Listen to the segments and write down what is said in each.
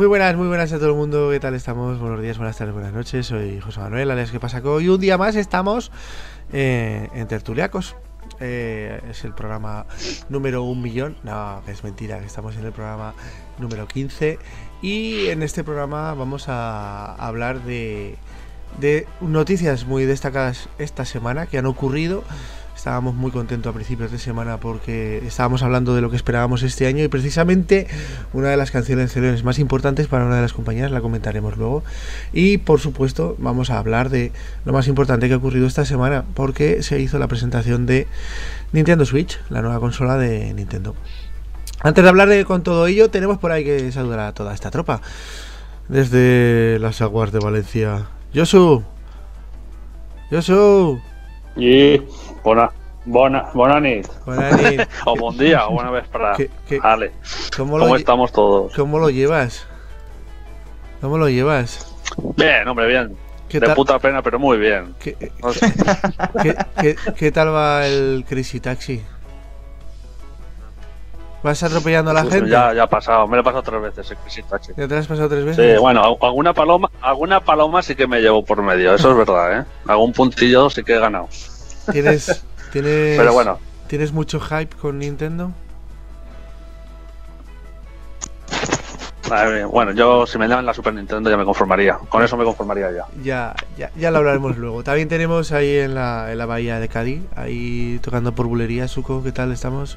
Muy buenas a todo el mundo. ¿Qué tal estamos? Buenos días, buenas tardes, buenas noches. Soy José Manuel, alias ¿Qué pasa? Y un día más estamos en Tertuliacos. Es el programa número 1.000.000. No, que es mentira, que estamos en el programa número 15. Y en este programa vamos a hablar de noticias muy destacadas esta semana que han ocurrido. Estábamos muy contentos a principios de semana porque estábamos hablando de lo que esperábamos este año y precisamente una de las canciones más importantes para una de las compañías la comentaremos luego. Y por supuesto vamos a hablar de lo más importante que ha ocurrido esta semana porque se hizo la presentación de Nintendo Switch, la nueva consola de Nintendo. Antes de hablar con todo ello, tenemos por ahí que saludar a toda esta tropa. Desde las aguas de Valencia, Josu. Y bona nit. O buen día, o buena vez para... Vale. ¿Cómo estamos todos? ¿Cómo lo llevas? Bien, hombre, bien. De puta pena, pero muy bien. ¿Qué tal va el Crazy Taxi? ¿Vas atropellando a la gente? Ya ha pasado, me lo he pasado 3 veces el Crazy Taxi. ¿Ya te lo has pasado 3 veces? Sí, bueno, alguna paloma sí que me llevo por medio, eso es verdad, ¿eh? Algún puntillo sí que he ganado. Pero bueno. ¿Tienes mucho hype con Nintendo? Bueno, yo si me llaman la Super Nintendo ya me conformaría. Con eso me conformaría ya. Ya lo hablaremos luego. También tenemos ahí en la bahía de Cádiz, ahí tocando por bulería. Suco, ¿qué tal estamos?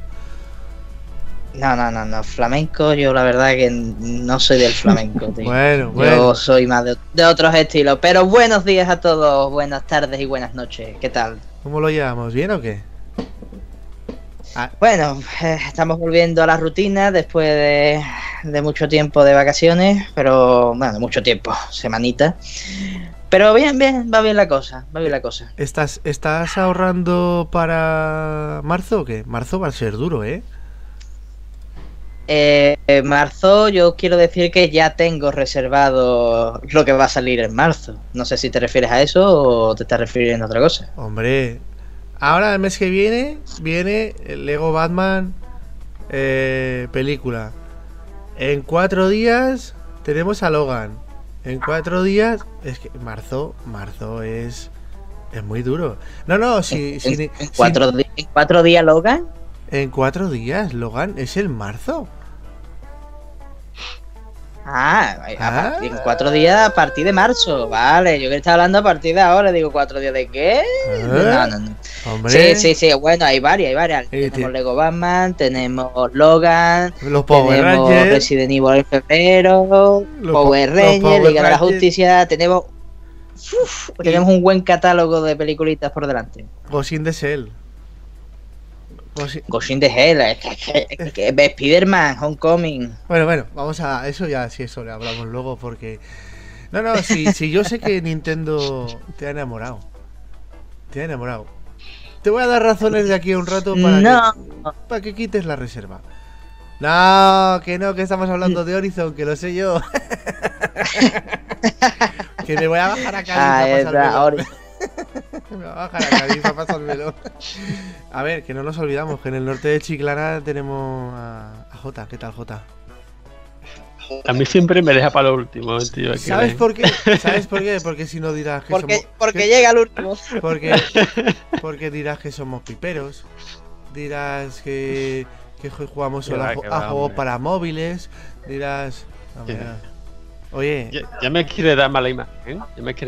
No, flamenco, yo la verdad que no soy del flamenco, tío. Bueno. Yo soy más de otros estilos. Pero buenos días a todos, buenas tardes y buenas noches. ¿Qué tal? ¿Cómo lo llevamos? ¿Bien o qué? Bueno, estamos volviendo a la rutina después de mucho tiempo de vacaciones, pero bueno, mucho tiempo, semanita. Pero bien, va bien la cosa. ¿Estás ahorrando para marzo o qué? Marzo va a ser duro, ¿eh? Marzo, yo quiero decir que ya tengo reservado lo que va a salir en marzo. No sé si te refieres a eso o te estás refiriendo a otra cosa. Hombre, ahora el mes que viene el Lego Batman película. En 4 días tenemos a Logan. En 4 días es que marzo es muy duro. No, si ¿En 4 días Logan? En 4 días Logan es el marzo. En 4 días a partir de marzo. Vale, yo que estaba hablando a partir de ahora. Digo, ¿4 días de qué? No. Hombre. Sí, bueno, hay varias. Tenemos Lego Batman, tenemos Logan, los Power tenemos Rangers, Resident Evil en febrero, Power Rangers, Liga de la Justicia. Tenemos un buen catálogo de peliculitas por delante. Ghost in the Shell. Ghost in the Shell, Spider-Man, Homecoming. Bueno, vamos a eso ya, si eso le hablamos luego porque... No, si yo sé que Nintendo te ha enamorado. Te voy a dar razones de aquí a un rato para que quites la reserva. Que estamos hablando de Horizon, que lo sé yo. Que me voy a bajar a Cádiz para pasármelo. Me va a bajar a Cádiz para pasármelo. A ver, que no nos olvidamos que en el norte de Chiclana tenemos a Jota. ¿Qué tal, Jota? A mí siempre me deja para lo último, tío. ¿Sabes por qué? Porque si no dirás que porque llega al último. Porque dirás que somos piperos. Dirás que jugamos solo a juegos para móviles. Dirás... Oye... Ya me quiere dar mala imagen.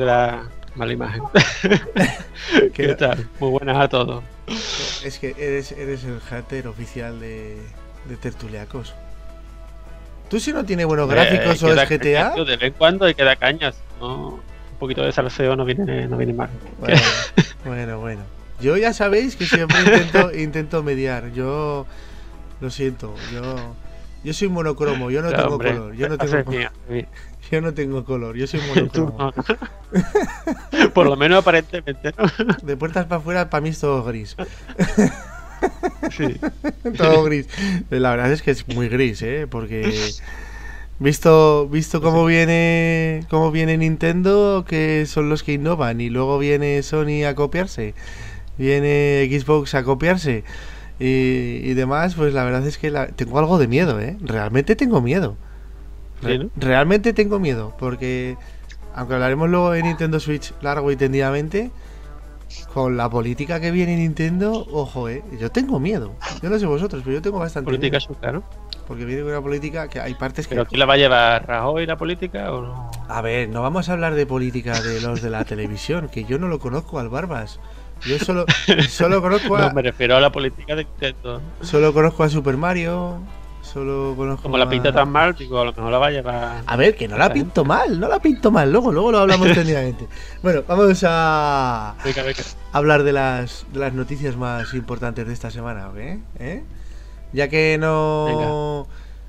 ¿Qué tal? Muy buenas a todos. Es que eres el hater oficial de Tertuliacos. ¿Tú si no tienes buenos gráficos o es GTA? De vez en cuando hay que dar cañas, ¿no? Un poquito de salseo no viene mal. Bueno. Yo ya sabéis que siempre intento mediar. Yo lo siento, yo soy monocromo, yo no tengo color. Yo no tengo color, yo soy monocromo. Por lo menos aparentemente, ¿no? De puertas para afuera, para mí es todo gris. Sí. Todo gris. La verdad es que es muy gris, porque visto cómo viene Nintendo, que son los que innovan, y luego viene Sony a copiarse, viene Xbox a copiarse y demás, pues la verdad es que tengo algo de miedo, realmente tengo miedo. Sí, ¿no? Realmente tengo miedo, porque aunque hablaremos luego de Nintendo Switch largo y tendidamente, con la política que viene Nintendo, ojo, yo tengo miedo. Yo no sé vosotros, pero yo tengo bastante Política miedo. chunga, ¿no? Porque viene una política que hay partes que... ¿Pero quién la va a llevar? ¿Rajoy la política o no? A ver, no vamos a hablar de política de los de la televisión, que yo no lo conozco al Barbas. Yo solo conozco a... No, me refiero a la política de Nintendo. Solo conozco a Super Mario, solo conozco Como la pinta tan mal, digo, a lo mejor la va a llevar... A ver, que no la pinto mal, luego lo hablamos tendidamente. Bueno, vamos a Venga. hablar de las noticias más importantes de esta semana, ¿ok? Ya que no...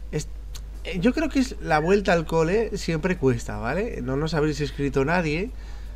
Yo creo que es la vuelta al cole siempre cuesta, ¿vale? No nos habéis escrito nadie,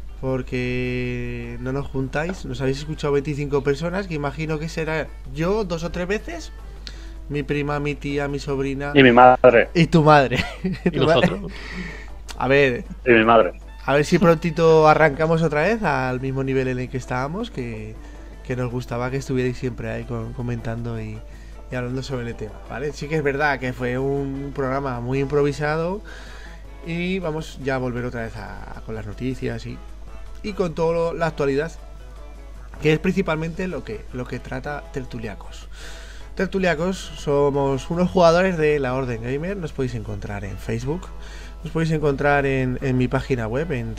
porque no nos juntáis. Nos habéis escuchado 25 personas, que imagino que será yo 2 o 3 veces, mi prima, mi tía, mi sobrina y mi madre y tu madre. ¿Y nosotros? A ver, y mi madre. a ver si prontito arrancamos otra vez al mismo nivel en el que estábamos, que nos gustaba que estuvierais siempre ahí comentando y hablando sobre el tema, ¿vale? Sí que es verdad que fue un programa muy improvisado y vamos ya a volver otra vez con las noticias y con toda la actualidad, que es principalmente lo que trata Tertuliacos. Tertuliacos somos unos jugadores de la Orden Gamer. Nos podéis encontrar en Facebook, nos podéis encontrar en mi página web en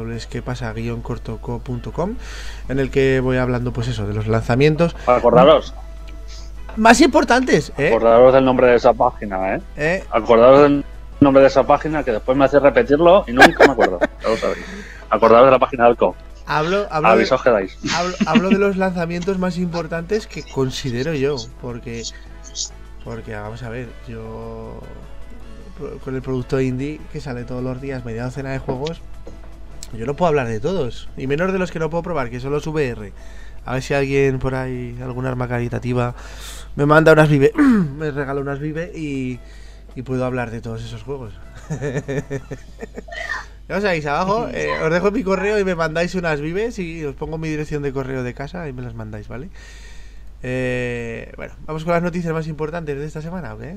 www.quepasa-cortoco.com, en el que voy hablando pues eso, de los lanzamientos. Acordaros Más importantes, Acordaros del nombre de esa página, Acordaros del nombre de esa página, que después me hace repetirlo y nunca me acuerdo. Ya lo sabéis. Acordaros de la página del CO. Avisos que dais. Hablo de los lanzamientos más importantes que considero yo, porque vamos a ver, yo con el producto indie que sale todos los días, media docena de juegos, yo no puedo hablar de todos, y menos de los que no puedo probar, que son los VR. A ver si alguien por ahí, alguna arma caritativa, me manda unas Vive, me regala unas Vive y puedo hablar de todos esos juegos. Ya os sabéis, abajo os dejo mi correo y me mandáis unas Vives y os pongo mi dirección de correo de casa y me las mandáis, ¿vale? Bueno, vamos con las noticias más importantes de esta semana, ¿ok?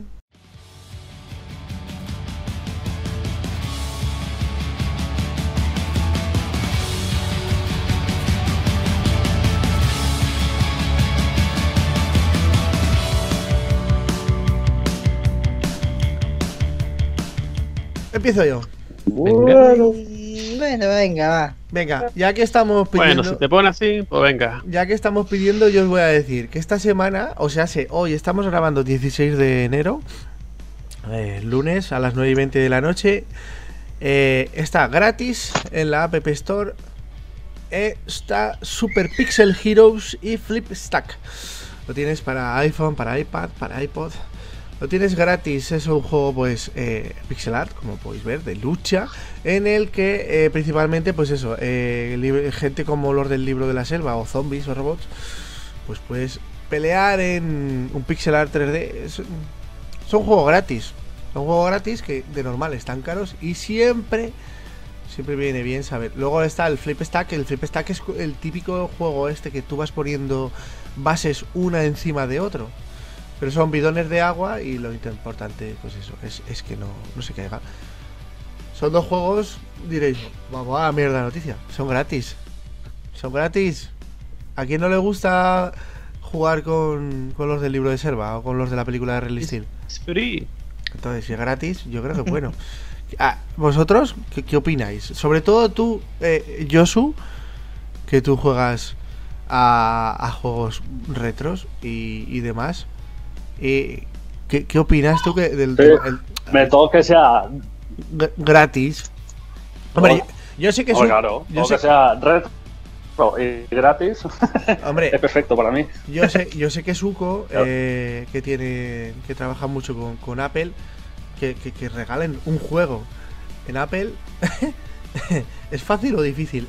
Empiezo yo. Bueno, venga, va. Venga, ya que estamos pidiendo... Bueno, si te pones así, pues venga. Ya que estamos pidiendo, yo os voy a decir que esta semana, o sea, hoy estamos grabando 16 de enero, lunes a las 9:20 de la noche. Está gratis en la App Store. Está Super Pixel Heroes y Flip Stack. Lo tienes para iPhone, para iPad, para iPod. Lo tienes gratis, es un juego pues pixel art, como podéis ver, de lucha, en el que principalmente pues eso, gente como los del libro de la selva o zombies o robots, pues puedes pelear en un pixel art 3D. Son juegos gratis, que de normal están caros y siempre viene bien saber. Luego está el Flip Stack. El Flip Stack es el típico juego que tú vas poniendo bases una encima de otro. Pero son bidones de agua y lo importante, pues eso, es que no se caiga. Son dos juegos, diréis, vamos a la mierda de noticia. Son gratis. ¿A quién no le gusta jugar con los del libro de selva o con los de la película de Real Steel? Es free. Entonces, si es gratis, yo creo que es bueno. ¿Vosotros qué opináis? Sobre todo tú, Josu, que tú juegas a juegos retros y demás. ¿Qué opinas tú me toca que sea gratis? Hombre, yo sé que es claro, que sea retro y gratis. Hombre, es perfecto para mí. Yo sé que Suco, que trabaja mucho con Apple, que regalen un juego en Apple. ¿Es fácil o difícil?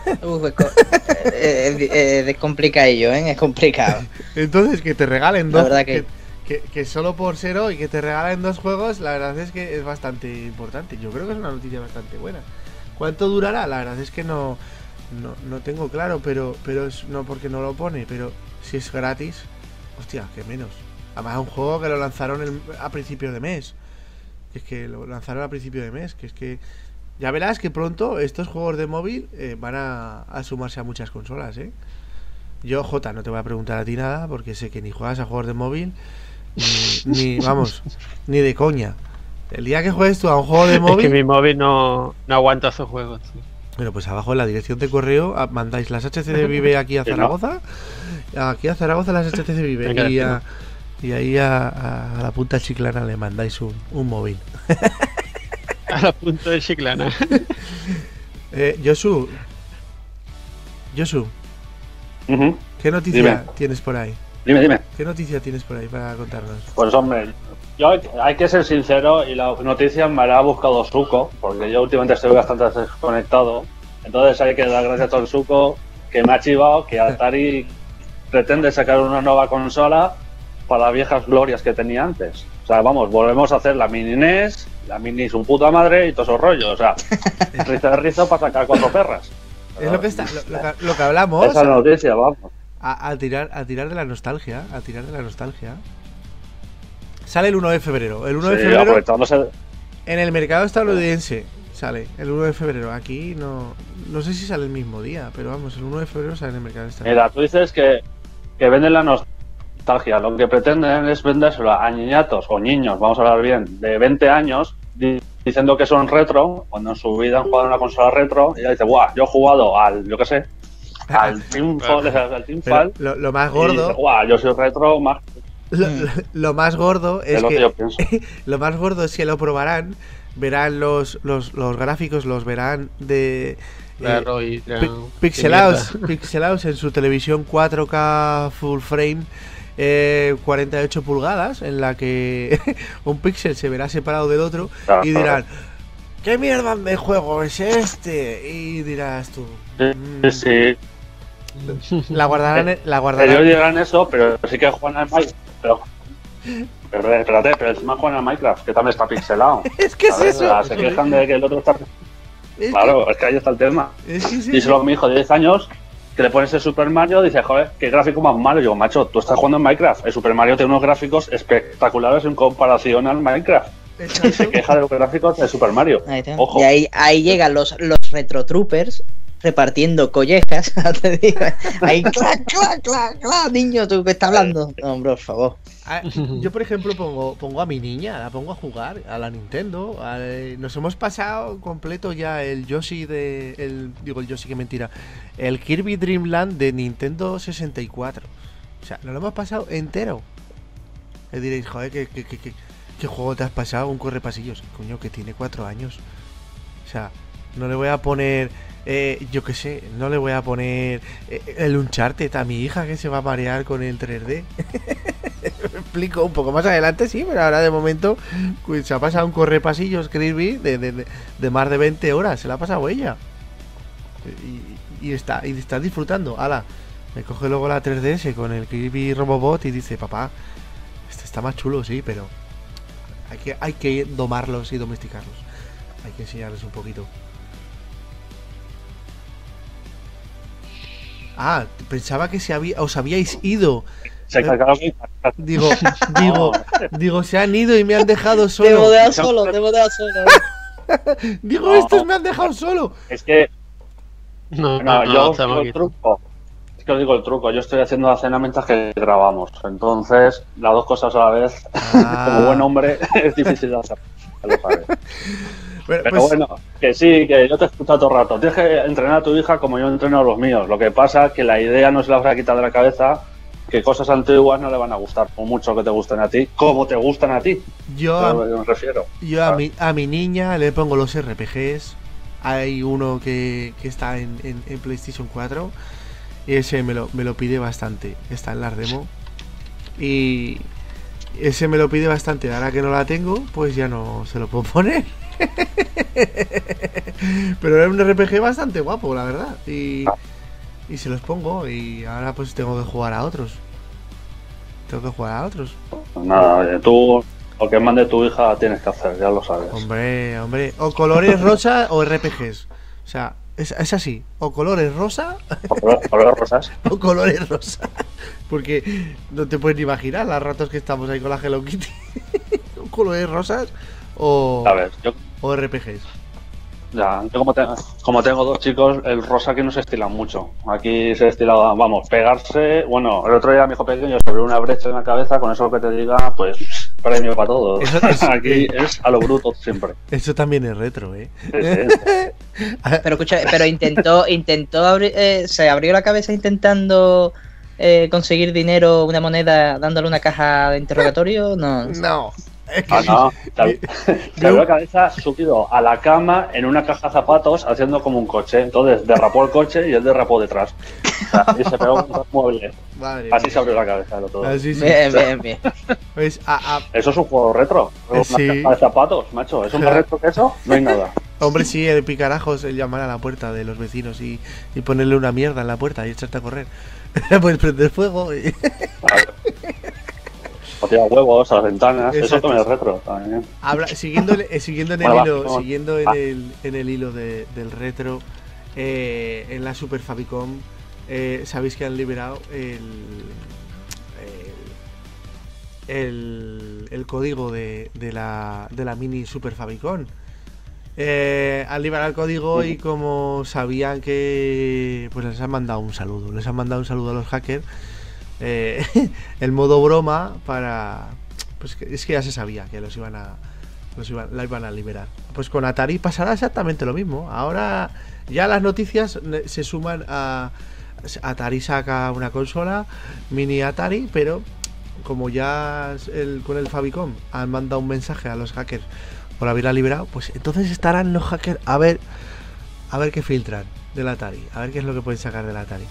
Es complicadillo, es complicado. Entonces, que te regalen dos. La verdad que solo por ser hoy, que te regalen dos juegos, la verdad es que es bastante importante. Yo creo que es una noticia bastante buena. ¿Cuánto durará? La verdad es que no tengo claro, pero es no porque no lo pone, pero si es gratis, hostia, que menos. Además es un juego que lo lanzaron a principios de mes, Es que lo lanzaron a principio de mes. Que es que ya verás que pronto estos juegos de móvil van a sumarse a muchas consolas, ¿eh? Yo, Jota, no te voy a preguntar a ti nada porque sé que ni juegas a juegos de móvil ni vamos, ni de coña. El día que juegues tú a un juego de móvil... Es que mi móvil no aguanta esos juegos, tío. Bueno, pues abajo en la dirección de correo mandáis las HC de Vive aquí a Zaragoza. Aquí a Zaragoza las HC de Vive. Venga, y ahí a la punta Chiclana le mandáis un móvil. A la punta de Chiclana. Josu. ¿Qué noticia tienes por ahí? Dime. ¿Qué noticia tienes por ahí para contarnos? Pues hombre, yo hay que ser sincero y la noticia me la ha buscado Suco, porque yo últimamente estoy bastante desconectado. Entonces hay que dar gracias a Suco que me ha chivado que Atari pretende sacar una nueva consola para las viejas glorias que tenía antes. O sea, vamos, volvemos a hacer la mini NES, la mini su puta madre y todo esos rollos. O sea, rizo de rizo para sacar 4 perras. Es lo que hablamos. Esa noticia, vamos. A tirar de la nostalgia. Sale el 1 de febrero. El 1 de febrero en el mercado estadounidense sale el 1 de febrero. Aquí no sé si sale el mismo día, pero vamos, el 1 de febrero sale en el mercado estadounidense. Mira, tú dices que venden la nostalgia. Lo que pretenden es vendérselo a niñatos o niños, vamos a hablar bien, de 20 años, diciendo que son retro, cuando en su vida han jugado una consola retro, y ya dice, guau, yo he jugado al Teamfall, lo más gordo, guau, yo soy retro más. Lo más gordo es que yo pienso. Lo más gordo es que lo probarán, verán los gráficos, los verán de pixelados en su televisión 4K full frame, 48 pulgadas, en la que un píxel se verá separado del otro, y dirán, ¿qué mierda de juego es este? Y dirás tú, sí. La guardarán. Ellos dirán eso, pero sí que juegan al Minecraft. Pero encima juegan al Minecraft, que también está pixelado. Es que es eso. Se quejan de que el otro está. Claro, es que ahí está el tema. Díselo a mi hijo de 10 años, que le pones el Super Mario, dice, joder, qué gráfico más malo. Y digo, macho, tú estás jugando en Minecraft. El Super Mario tiene unos gráficos espectaculares en comparación al Minecraft. Exacto. Y se queja de los gráficos de Super Mario. Ojo. Y ahí llegan los Retro Troopers repartiendo collejas. Te digo, ahí, clac, niño, tú que estás hablando. No, hombre, por favor. Yo, por ejemplo, pongo a mi niña, la pongo a jugar a la Nintendo. Nos hemos pasado completo ya el Yoshi el Yoshi, que mentira. El Kirby Dream Land de Nintendo 64. O sea, nos lo hemos pasado entero. Y diréis, joder, ¿qué juego te has pasado? Un correpasillos. Coño, que tiene 4 años. O sea, no le voy a poner... yo qué sé, no le voy a poner el Uncharted a mi hija, que se va a marear con el 3D. Me explico un poco más adelante, sí, pero ahora de momento pues, se ha pasado un correpasillos Kirby de más de 20 horas, se la ha pasado ella. Y está disfrutando. Ala, me coge luego la 3DS con el Kirby Robobot y dice, papá, este está más chulo, sí, pero hay que domarlos y domesticarlos. Hay que enseñarles un poquito. Ah, pensaba que os habíais ido. Digo, se han ido y me han dejado solo. Te he dejado solo. Digo, estos me han dejado solo. Es que yo os digo el truco. Es que os digo el truco. Yo estoy haciendo la cena mientras que grabamos. Entonces, las dos cosas a la vez, como buen hombre, es difícil de hacer. Lo sabes. Pero pues, bueno, que sí, que yo te escucho todo el rato. Tienes que entrenar a tu hija como yo entreno a los míos. Lo que pasa es que la idea no se la vas a quitar de la cabeza, que cosas antiguas no le van a gustar, por mucho que te gusten a ti, como te gustan a ti. Me refiero. Yo a mi niña le pongo los RPGs. Hay uno que está en PlayStation 4 y ese me lo pide bastante. Está en la demo y ese me lo pide bastante. Ahora que no la tengo, pues ya no se lo puedo poner. Pero era un RPG bastante guapo, la verdad. Y se los pongo. Y ahora pues tengo que jugar a otros. Nada, tú lo que mande tu hija tienes que hacer, ya lo sabes. Hombre. O colores rosa o RPGs. O sea, es así. O colores rosa. Colores rosas. O colores rosa. Porque no te puedes ni imaginar las ratos que estamos ahí con la Hello Kitty. Colores rosas o, ¿sabes? o RPGs. Ya, yo como tengo dos chicos, el rosa aquí no se estila mucho. Aquí se estila, vamos, pegarse. Bueno, el otro día mi hijo pequeño se abrió una brecha en la cabeza, con eso que te diga, pues premio para todos. Aquí es a lo bruto siempre. Eso también es retro, ¿eh? Sí. Pero escucha, pero intentó abrir, se abrió la cabeza intentando conseguir dinero, una moneda, dándole una caja de interrogatorio. No. Es que no. Se abrió la cabeza subido a la cama en una caja de zapatos haciendo como un coche. Entonces derrapó el coche y él derrapó detrás. O sea, y se pegó un mueble. Así se abrió la cabeza el otro. Así, sí. Bien. Pues, eso es un juego retro. Una caja de zapatos, macho. ¿Es un más retro que eso? No hay nada. Hombre, sí, el picarajos, el llamar a la puerta de los vecinos y ponerle una mierda en la puerta y echarte a correr. Pues prender fuego. O tirar huevos a las ventanas. Exacto. Eso también es retro. También. Siguiendo en el hilo del retro, en la Super Famicom, sabéis que han liberado el código de la mini Super Famicom. Han liberado el código y como sabían que, pues les han mandado un saludo. Les han mandado un saludo a los hackers. El modo broma para, pues es que ya se sabía que la iban a liberar. Pues con Atari pasará exactamente lo mismo. Ahora ya las noticias se suman a Atari saca una consola mini Atari, pero como ya con el Famicom han mandado un mensaje a los hackers por haberla liberado, pues entonces estarán los hackers a ver qué filtran del Atari, a ver qué es lo que pueden sacar del Atari.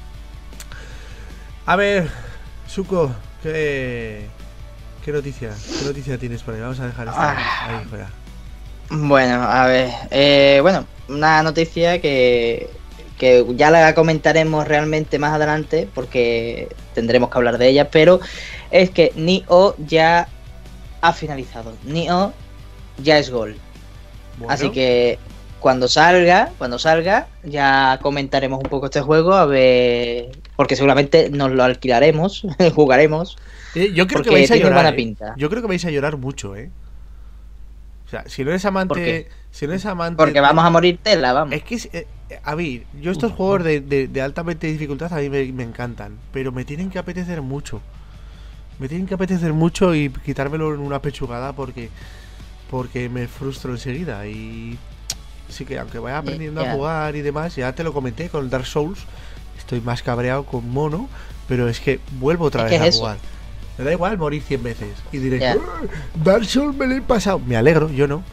A ver, Suco, ¿qué noticia tienes por ahí? Vamos a dejar esta ahí fuera. Bueno, a ver, una noticia que ya la comentaremos realmente más adelante porque tendremos que hablar de ella, pero es que Nioh ya ha finalizado. Nioh ya es Gold. Bueno. Así que cuando salga, ya comentaremos un poco este juego, a ver, porque seguramente nos lo alquilaremos, jugaremos. Yo creo que vais a llorar. Buena pinta. Yo creo que vais a llorar mucho, O sea, si no eres amante, porque vamos a morir tela, vamos. Es que a ver, yo estos juegos de altamente dificultad a mí me encantan, pero me tienen que apetecer mucho. Y quitármelo en una pechugada porque me frustro enseguida y sí que aunque vaya aprendiendo a jugar y demás, ya te lo comenté con el Dark Souls, estoy más cabreado con Mono, pero es que vuelvo otra vez a jugar. Me da igual morir 100 veces y diré, Dark Souls me lo he pasado. Me alegro, yo no.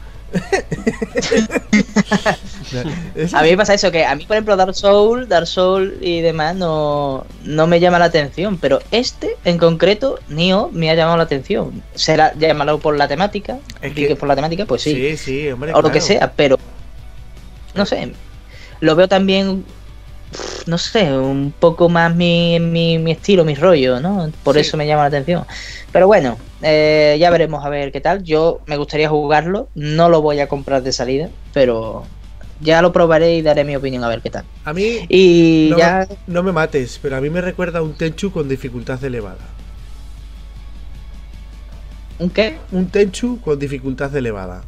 A mí me pasa eso, que a mí por ejemplo Dark Souls y demás no me llama la atención, pero este en concreto, Nioh, me ha llamado la atención. Será llamarlo por la temática, que por la temática, pues sí. Sí, hombre, o lo que sea, pero no sé, lo veo también, no sé, un poco más mi estilo, mi rollo, ¿no? Por eso me llama la atención. Pero bueno, ya veremos a ver qué tal. Yo me gustaría jugarlo, no lo voy a comprar de salida, pero ya lo probaré y daré mi opinión a ver qué tal. A mí, y no me mates, pero a mí me recuerda a un Tenchu con dificultad elevada. ¿Un qué? Un Tenchu con dificultad elevada.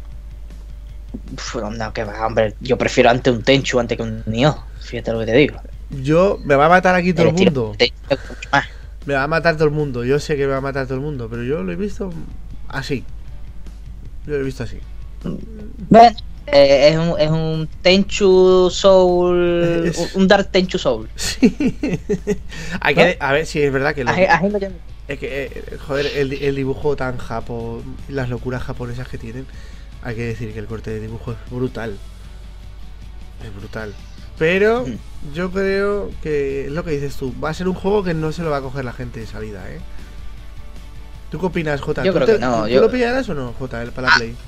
No, que va, hombre, yo prefiero antes un Tenchu antes que un Nioh, fíjate lo que te digo. Me va a matar aquí todo el mundo. Me va a matar todo el mundo, yo sé que me va a matar todo el mundo, pero yo lo he visto así. Bueno, es un Tenchu Soul, un Dark Tenchu Soul. Sí. Hay que, a ver si es verdad que es que, joder, el dibujo tan japo, las locuras japonesas que tienen, hay que decir que el corte de dibujo es brutal. Pero yo creo que es lo que dices tú, va a ser un juego que no se lo va a coger la gente de salida, ¿Tú qué opinas, Jota? Yo creo que no. ¿Tú lo pillarás o no, Jota, para la Play?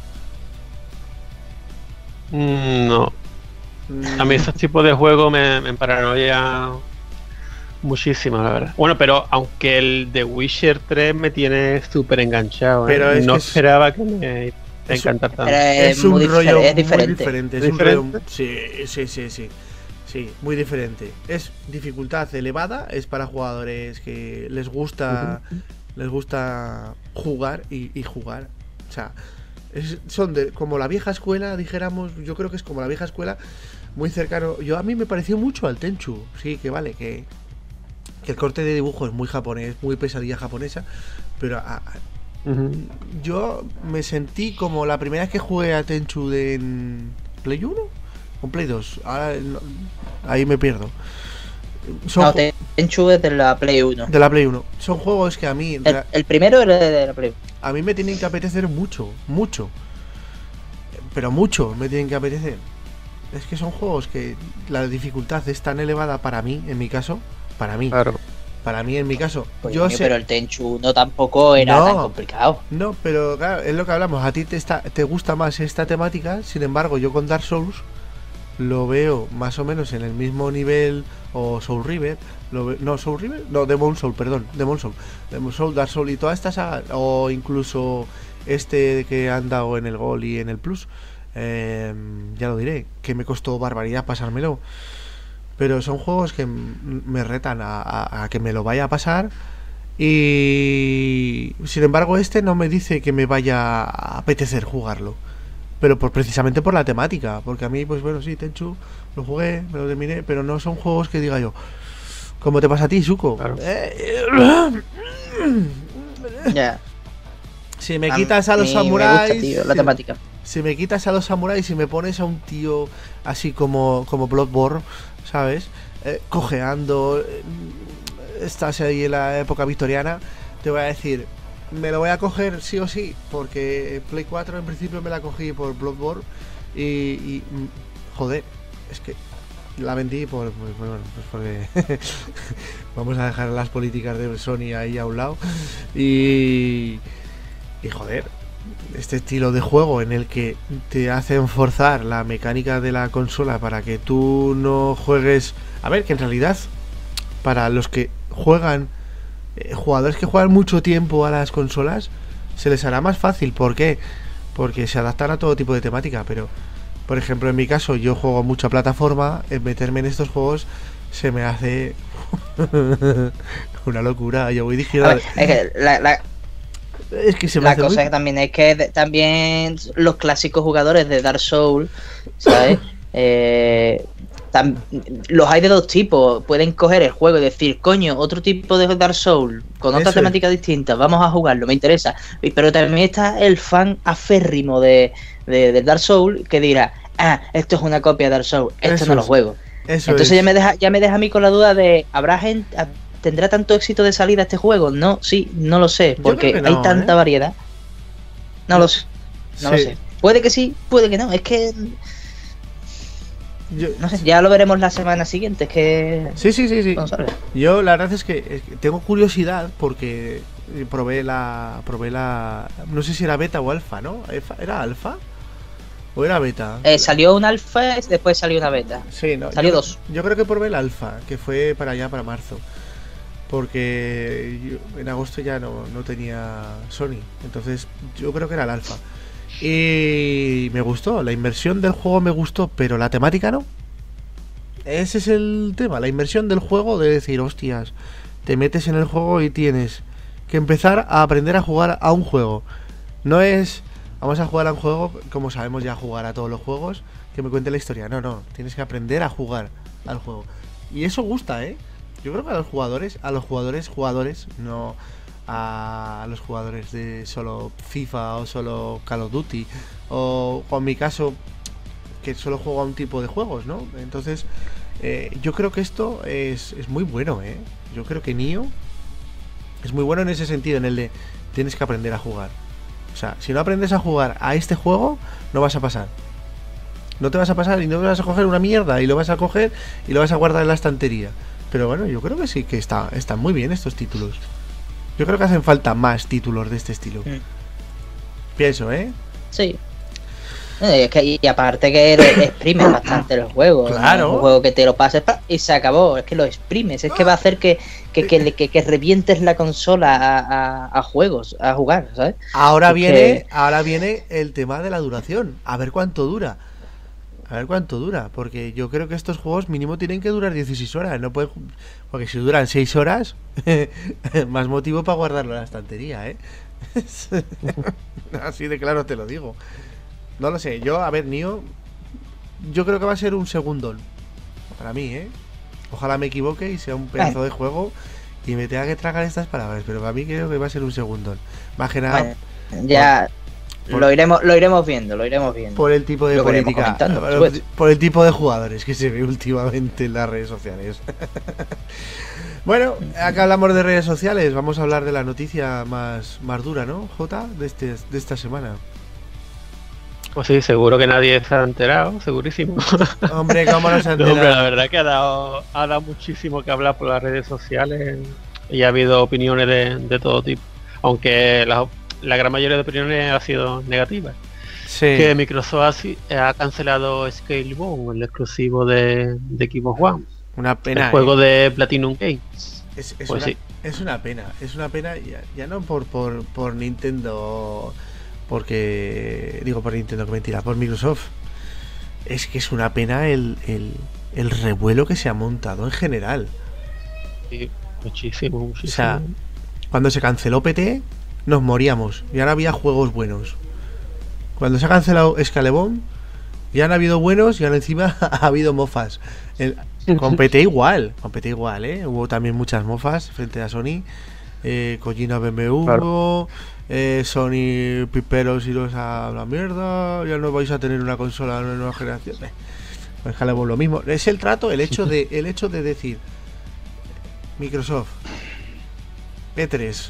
No. A mí esos tipos de juegos me paranoia muchísimo, la verdad. Bueno, pero aunque el The Witcher 3 me tiene súper enganchado, pero no esperaba que me encantara tanto. Es un rollo muy diferente. Es un rollo, sí, muy diferente. Es dificultad elevada, es para jugadores que les gusta jugar y jugar. O sea, Son como la vieja escuela, dijéramos. Yo creo que es como la vieja escuela, muy cercano. A mí me pareció mucho al Tenchu. Sí, que vale, que el corte de dibujo es muy japonés, muy pesadilla japonesa, pero yo me sentí como la primera vez que jugué a Tenchu en Play 1 o Play 2. Ahora ahí me pierdo. Tenchu es de la Play 1. De la Play 1. Son juegos que a mí... El primero era de la Play 1. A mí me tienen que apetecer mucho. Pero mucho me tienen que apetecer. Es que son juegos que la dificultad es tan elevada para mí, en mi caso. Para mí. Claro. Para mí, en mi caso. Pues pero el Tenchu no tampoco era tan complicado. No, pero claro, es lo que hablamos. A ti te gusta más esta temática. Sin embargo, yo con Dark Souls lo veo más o menos en el mismo nivel. O Soul River. Soul River. No, Demon Soul, perdón. Demon Soul, Dark Souls y toda esta saga. O incluso este que han dado en el Gol y en el Plus. Ya lo diré. Que me costó barbaridad pasármelo. Pero son juegos que me retan a que me lo vaya a pasar. Y sin embargo este no me dice que me vaya a apetecer jugarlo. Pero precisamente por la temática. Porque a mí, pues bueno, sí, Tenchu lo jugué, me lo terminé. Pero no son juegos que diga yo, ¿cómo te pasa a ti, Suko? Claro. Ya. Si me quitas a los samuráis, me gusta, tío, la temática. Si me quitas a los samuráis y me pones a un tío así como Bloodborne, ¿sabes? Cojeando, estás ahí en la época victoriana, te voy a decir, me lo voy a coger sí o sí, porque Play 4 en principio me la cogí por Bloodborne y joder, es que la vendí pues porque vamos a dejar las políticas de Sony ahí a un lado y joder, este estilo de juego en el que te hacen forzar la mecánica de la consola para que tú no juegues. A ver, que en realidad para los que juegan, jugadores que juegan mucho tiempo a las consolas, se les hará más fácil. ¿Por qué? Porque se adaptan a todo tipo de temática. Pero, por ejemplo, en mi caso, yo juego mucha plataforma. Meterme en estos juegos se me hace una locura. Yo voy dirigido. Es que se me la cosa muy... también es que también los clásicos jugadores de Dark Souls, ¿sabes? Los hay de dos tipos. Pueden coger el juego y decir, coño, otro tipo de Dark Souls con otra temática distinta, vamos a jugarlo, me interesa. Pero también está el fan aférrimo de Dark Souls que dirá, esto es una copia de Dark Souls, esto no lo juego. Entonces ya me deja a mí con la duda de, ¿habrá gente... ¿Tendrá tanto éxito de salida este juego? No, sí, no lo sé, porque no, hay tanta variedad. No lo sé, no lo sé. Puede que sí, puede que no, es que... no sé, ya lo veremos la semana siguiente, es que... Sí. Yo la verdad es que tengo curiosidad porque probé la... No sé si era beta o alfa, ¿no? ¿Era alfa? ¿O era beta? Salió una alfa y después salió una beta. Sí, no. Salió dos. Yo creo que probé la alfa, que fue para marzo. Porque yo en agosto ya no tenía Sony. Entonces yo creo que era el alfa. Y me gustó, la inmersión del juego me gustó, pero la temática no. Ese es el tema, la inmersión del juego, de decir, hostias, te metes en el juego y tienes que empezar a aprender a jugar a un juego. No es, vamos a jugar a un juego como sabemos ya jugar a todos los juegos, que me cuente la historia. No, tienes que aprender a jugar al juego. Y eso gusta, Yo creo que a los jugadores, no a los jugadores de solo FIFA o solo Call of Duty, o en mi caso, que solo juego a un tipo de juegos, ¿no? Entonces, yo creo que esto es muy bueno, Yo creo que Nioh es muy bueno en ese sentido, en el de tienes que aprender a jugar. O sea, si no aprendes a jugar a este juego, no vas a pasar. No te vas a pasar y no vas a coger una mierda y lo vas a coger y lo vas a guardar en la estantería. Pero bueno, yo creo que sí, que están muy bien estos títulos. Yo creo que hacen falta más títulos de este estilo. Pienso, Sí. Es que, y aparte que exprimes bastante los juegos. Claro. ¿no? Un juego que te lo pases y se acabó. Es que lo exprimes. Es que va a hacer que revientes la consola a juegos, a jugar, ¿sabes? Ahora viene el tema de la duración. A ver cuánto dura. Porque yo creo que estos juegos mínimo tienen que durar 16 horas. No pueden, porque si duran 6 horas, más motivo para guardarlo en la estantería, Así de claro te lo digo. No lo sé, yo, a ver, Nioh, yo creo que va a ser un segundón. Para mí, Ojalá me equivoque y sea un pedazo de juego y me tenga que tragar estas palabras, pero para mí creo que va a ser un segundón. Más que nada... Bueno, ya lo iremos viendo. Por el tipo de política, por el tipo de jugadores que se ve últimamente en las redes sociales. Bueno, acá hablamos de redes sociales, vamos a hablar de la noticia más dura, ¿no, Jota? De esta semana. Pues sí, seguro que nadie se ha enterado, segurísimo. Hombre, ¿cómo no se ha enterado? Hombre, la verdad que ha dado muchísimo que hablar por las redes sociales y ha habido opiniones de todo tipo. Aunque la gran mayoría de opiniones ha sido negativas. Sí. Que Microsoft ha cancelado Scalebound, el exclusivo de Xbox One. Una pena. El juego de Platinum Games. Es una pena ya no por Nintendo, porque digo por Nintendo, que mentira, por Microsoft. Es que es una pena el revuelo que se ha montado en general. Sí, muchísimo. O sea, cuando se canceló PT nos moríamos y ahora había juegos buenos. Cuando se ha cancelado Scalebound ya han habido buenos y ahora encima ha habido mofas. Con PT igual, hubo también muchas mofas frente a Sony. Kojima BMW, claro. Sony piperos iros a la mierda, ya no vais a tener una consola de nueva generación. Scalebound lo mismo. Es el trato, el hecho de decir Microsoft E3,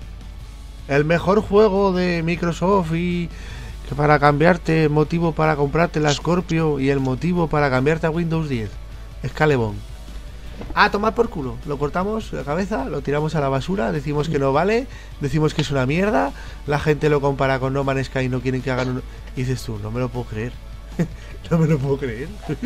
el mejor juego de Microsoft, y que para cambiarte, el motivo para comprarte la Scorpio y el motivo para cambiarte a Windows 10, Scalebound. A tomar por culo, lo cortamos la cabeza, lo tiramos a la basura, decimos que no vale, decimos que es una mierda, la gente lo compara con No Man's Sky y no quieren que hagan un... Y dices tú, no me lo puedo creer. No me lo puedo creer.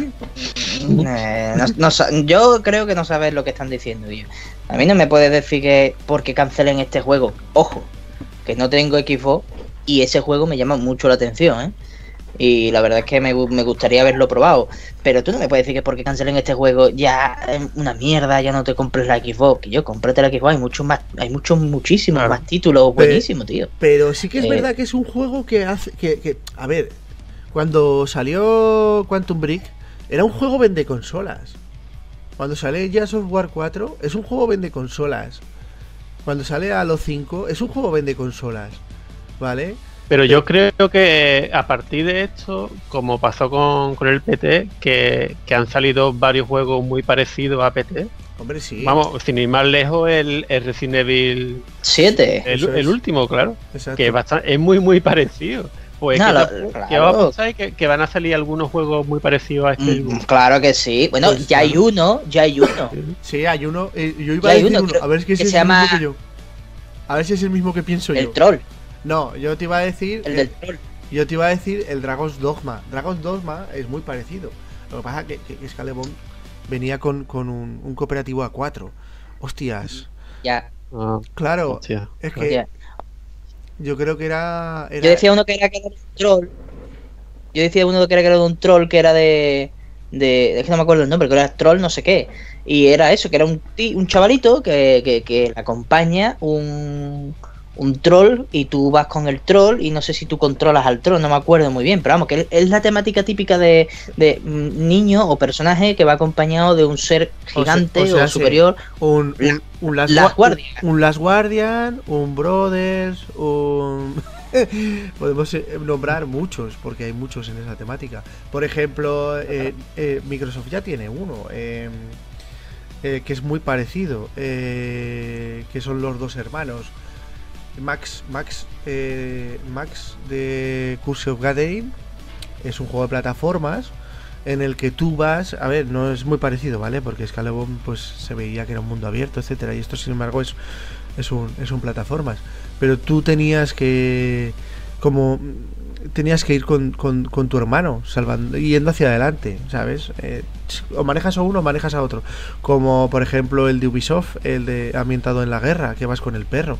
Yo creo que no sabes lo que están diciendo, tío. A mí no me puedes decir que porque cancelen este juego. Ojo, que no tengo Xbox y ese juego me llama mucho la atención, y la verdad es que me gustaría haberlo probado. Pero tú no me puedes decir que porque cancelen este juego ya es una mierda, ya no te compres la Xbox. Que yo, cómprate la Xbox, hay muchísimos más títulos buenísimos, tío. Pero sí que es verdad que es un juego que hace... que a ver, cuando salió Quantum Break era un juego vende consolas. Cuando sale Gears of War 4 es un juego vende consolas. Cuando sale Halo 5 es un juego vende consolas, ¿vale? Pero yo creo que a partir de esto, como pasó con el PT, que han salido varios juegos muy parecidos a PT. Hombre, sí. Vamos, sin ir más lejos, el Resident Evil 7. El último, claro. Exacto. Que es muy, muy parecido. Pues claro. ¿qué va a pasar? Que van a salir algunos juegos muy parecidos a este. Claro que sí. Bueno, pues ya hay uno. Sí, hay uno. Yo iba a decir uno. A ver si es el mismo que yo. A ver si es el mismo que pienso yo. El Troll. No, yo te iba a decir... El del Troll. Yo te iba a decir el Dragon's Dogma. Dragon's Dogma es muy parecido. Lo que pasa es que Scalebound venía con un cooperativo a 4. Hostias. Ya. Claro. Hostia. Es que... Yo creo que era... Yo decía uno que era un troll. Yo decía uno que era un troll que era de... Es que no me acuerdo el nombre, que era troll no sé qué. Y era eso, que era un chavalito que le acompaña un troll y tú vas con el troll y no sé si tú controlas al troll, no me acuerdo muy bien, pero vamos, que es la temática típica de niño o personaje que va acompañado de un ser gigante o superior. Un Last Guardian. Un Last Guardian, un Brothers, podemos nombrar muchos, porque hay muchos en esa temática. Por ejemplo, Microsoft ya tiene uno, que es muy parecido, que son los dos hermanos. Max de Curse of Gathering es un juego de plataformas en el que tú vas, a ver, no es muy parecido, ¿vale? Porque Scalebound pues se veía que era un mundo abierto, etcétera, y esto sin embargo es un plataformas, pero tú tenías que ir con tu hermano salvando, yendo hacia adelante, ¿sabes? O manejas a uno o manejas a otro, como por ejemplo el de Ubisoft, el de ambientado en la guerra, que vas con el perro.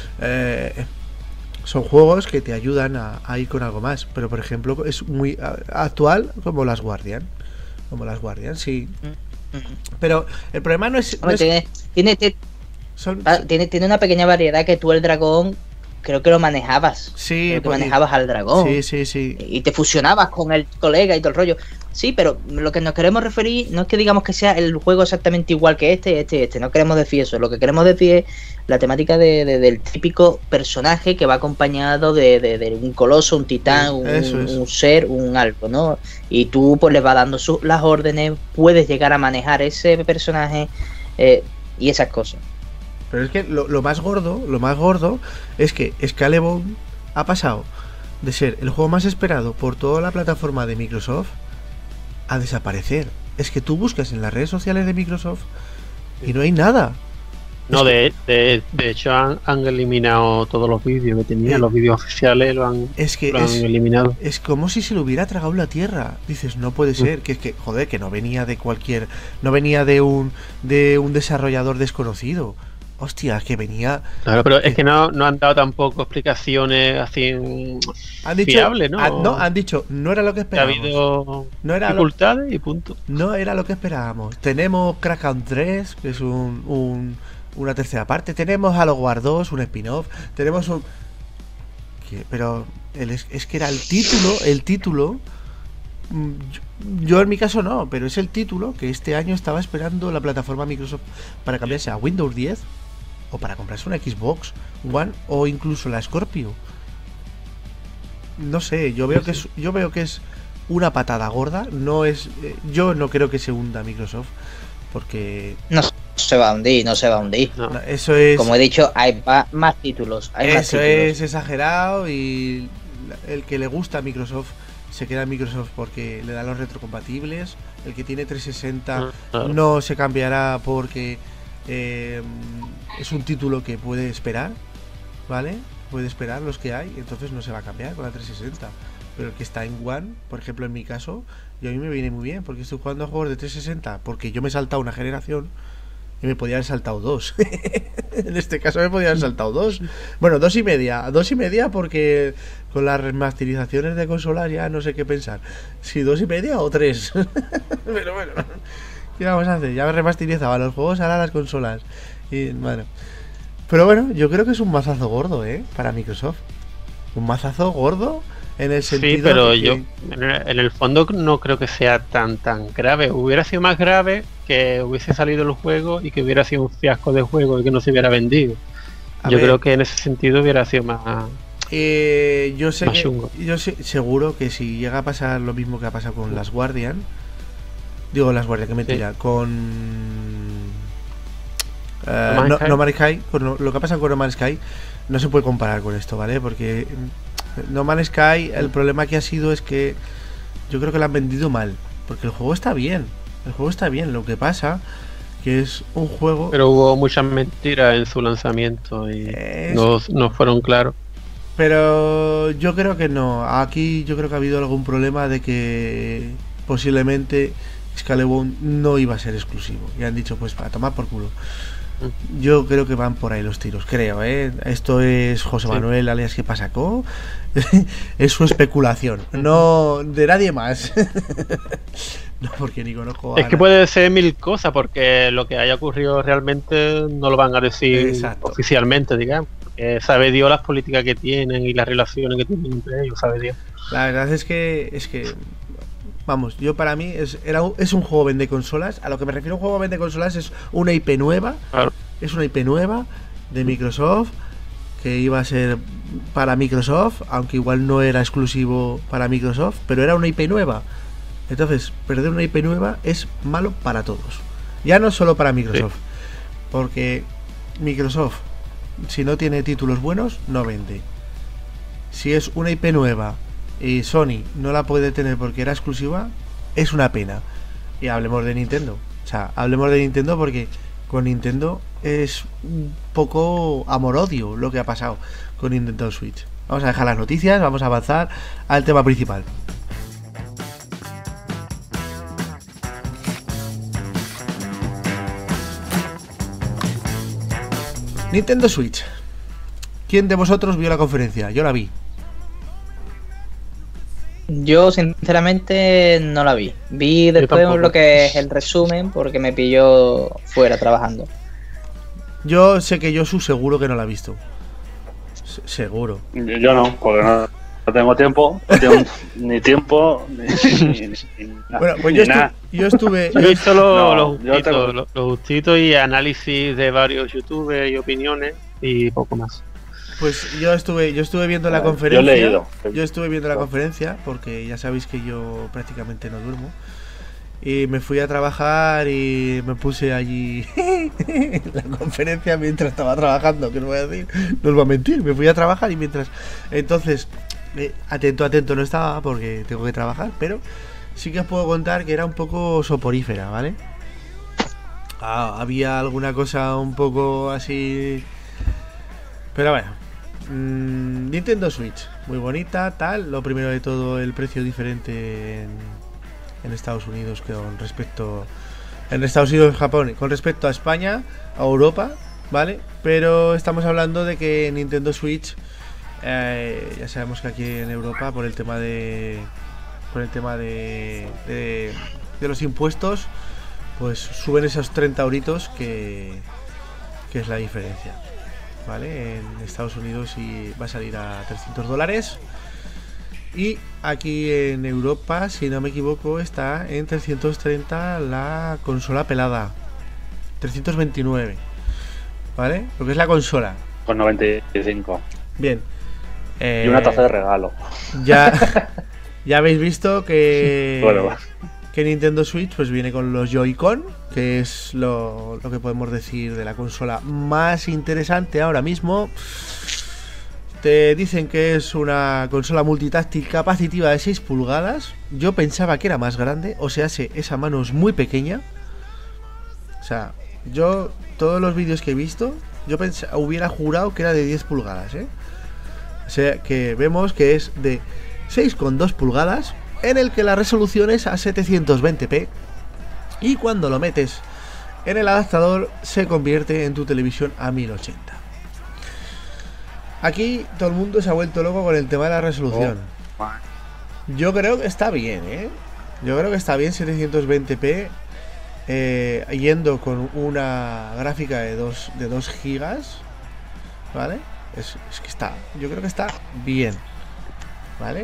Son juegos que te ayudan a ir con algo más, pero por ejemplo es muy actual como Last Guardian, sí. Pero el problema no es... Tiene una pequeña variedad, que tú el dragón creo que lo manejabas. Sí, creo que manejabas al dragón. Sí. Y te fusionabas con el colega y todo el rollo. Sí, pero lo que nos queremos referir no es que digamos que sea el juego exactamente igual que este. No queremos decir eso. Lo que queremos decir es la temática del típico personaje que va acompañado de un coloso, un titán, un ser, un algo, ¿no? Y tú pues le vas dando las órdenes, puedes llegar a manejar ese personaje y esas cosas. Pero es que lo más gordo es que Skull and Bones ha pasado de ser el juego más esperado por toda la plataforma de Microsoft a desaparecer. Es que tú buscas en las redes sociales de Microsoft y no hay nada. No, de hecho han eliminado todos los vídeos que tenían, los vídeos oficiales lo han eliminado. Es como si se lo hubiera tragado la tierra. Dices, no puede ser, que es que, joder, que no venía de un desarrollador desconocido. Hostia, que venía... Claro, pero es que no han dado tampoco explicaciones así fiables, ¿no? Han dicho, no era lo que esperábamos. Ha habido dificultades y punto. No era lo que esperábamos. Tenemos Crackdown 3, que es una tercera parte. Tenemos Halo War 2, un spin-off. Tenemos un... Pero es que era el título... Yo en mi caso no, pero es el título que este año estaba esperando la plataforma Microsoft para cambiarse a Windows 10 o para comprarse una Xbox One o incluso la Scorpio. No sé, yo veo que es una patada gorda. No es, yo no creo que se hunda Microsoft porque no se va a hundir. No, eso es, como he dicho, hay más títulos. Es exagerado y el que le gusta a Microsoft se queda en Microsoft porque le da los retrocompatibles. El que tiene 360 no se cambiará porque es un título que puede esperar, ¿vale? Puede esperar los que hay, entonces no se va a cambiar con la 360. Pero el que está en One, por ejemplo en mi caso, y a mí me viene muy bien porque estoy jugando a juegos de 360 porque yo me he saltado una generación y me podía haber saltado dos. En este caso me podía haber saltado dos. Bueno, dos y media porque con las remasterizaciones de consolas ya no sé qué pensar. Si 2,5 o 3. Pero bueno, ¿qué vamos a hacer? Ya me remasterizaba los juegos, ahora las consolas. Y bueno. Pero bueno, yo creo que es un mazazo gordo, para Microsoft. Un mazazo gordo en el sentido. Sí, pero yo en el fondo no creo que sea tan grave. Hubiera sido más grave que hubiese salido el juego y que hubiera sido un fiasco de juego y que no se hubiera vendido. Yo creo que en ese sentido hubiera sido más yo sé seguro que si llega a pasar lo mismo que ha pasado con Last Guardian, que mentira, con No Man's Sky, lo que ha pasado con No Man's Sky no se puede comparar con esto, ¿vale? Porque No Man's Sky, el problema que ha sido es que yo creo que lo han vendido mal, porque el juego está bien, lo que pasa que es un juego... Pero hubo muchas mentiras en su lanzamiento y no fueron claros. Pero yo creo que no, aquí yo creo que ha habido algún problema de que posiblemente Skull and Bones no iba a ser exclusivo y han dicho pues para tomar por culo. Yo creo que van por ahí los tiros, creo, Esto es José Manuel, alias ¿Qué pasacó? Es su especulación, no de nadie más. No, porque ni conozco a... Es que puede ser mil cosas, porque lo que haya ocurrido realmente no lo van a decir oficialmente, digamos. Sabe Dios las políticas que tienen y las relaciones que tienen entre ellos, sabe Dios. La verdad es que vamos, yo para mí es un juego vende consolas. A lo que me refiero a un juego vende consolas es una IP nueva. Claro. Es una IP nueva de Microsoft que iba a ser para Microsoft, aunque igual no era exclusivo para Microsoft, pero era una IP nueva. Entonces, perder una IP nueva es malo para todos. Ya no solo para Microsoft, porque Microsoft, si no tiene títulos buenos, no vende. Si es una IP nueva y Sony no la puede tener porque era exclusiva, es una pena. Y hablemos de Nintendo. O sea, hablemos de Nintendo porque con Nintendo es un poco amor-odio lo que ha pasado con Nintendo Switch. Vamos a dejar las noticias, vamos a avanzar al tema principal. Nintendo Switch. ¿Quién de vosotros vio la conferencia? Yo la vi. Yo sinceramente no la vi. Vi después lo que es el resumen porque me pilló fuera trabajando. Yo sé que Yosu seguro que no la ha visto. Seguro. Yo no, porque no tengo tiempo, ni tiempo, ni bueno, pues yo estuve... Yo he visto los gustitos y análisis de varios youtubers y opiniones y poco más. Pues yo estuve viendo la conferencia. Yo he leído. Yo estuve viendo la conferencia porque ya sabéis que yo prácticamente no duermo. Y me fui a trabajar y me puse allí en la conferencia mientras estaba trabajando, que no voy a decir, no os voy a mentir, me fui a trabajar y mientras... Entonces, atento no estaba porque tengo que trabajar, pero sí que os puedo contar que era un poco soporífera, ¿vale? Había alguna cosa un poco así... Pero bueno, Nintendo Switch, muy bonita, tal. Lo primero de todo, el precio diferente en Estados Unidos con respecto... En Estados Unidos y Japón, con respecto a España, a Europa, ¿vale? Pero estamos hablando de que Nintendo Switch, ya sabemos que aquí en Europa, por el tema de los impuestos, pues suben esos 30 euritos que es la diferencia, ¿vale? En Estados Unidos sí va a salir a $300 y aquí en Europa, si no me equivoco, está en 330 la consola pelada, 329, ¿vale? Lo que es la consola con 95. Bien. Y una taza de regalo. Ya habéis visto que bueno, que Nintendo Switch pues viene con los Joy-Con, que es lo que podemos decir de la consola más interesante ahora mismo. Te dicen que es una consola multitáctil capacitiva de 6 pulgadas. Yo pensaba que era más grande, o sea, esa mano es muy pequeña. O sea, yo todos los vídeos que he visto, yo hubiera jurado que era de 10 pulgadas, ¿eh? O sea, que vemos que es de 6,2 pulgadas, en el que la resolución es a 720p. Y cuando lo metes en el adaptador, se convierte en tu televisión a 1080. Aquí todo el mundo se ha vuelto loco con el tema de la resolución. Yo creo que está bien, ¿eh? Yo creo que está bien 720p, yendo con una gráfica de 2 gigas, ¿vale? Es que está, yo creo que está bien, ¿vale?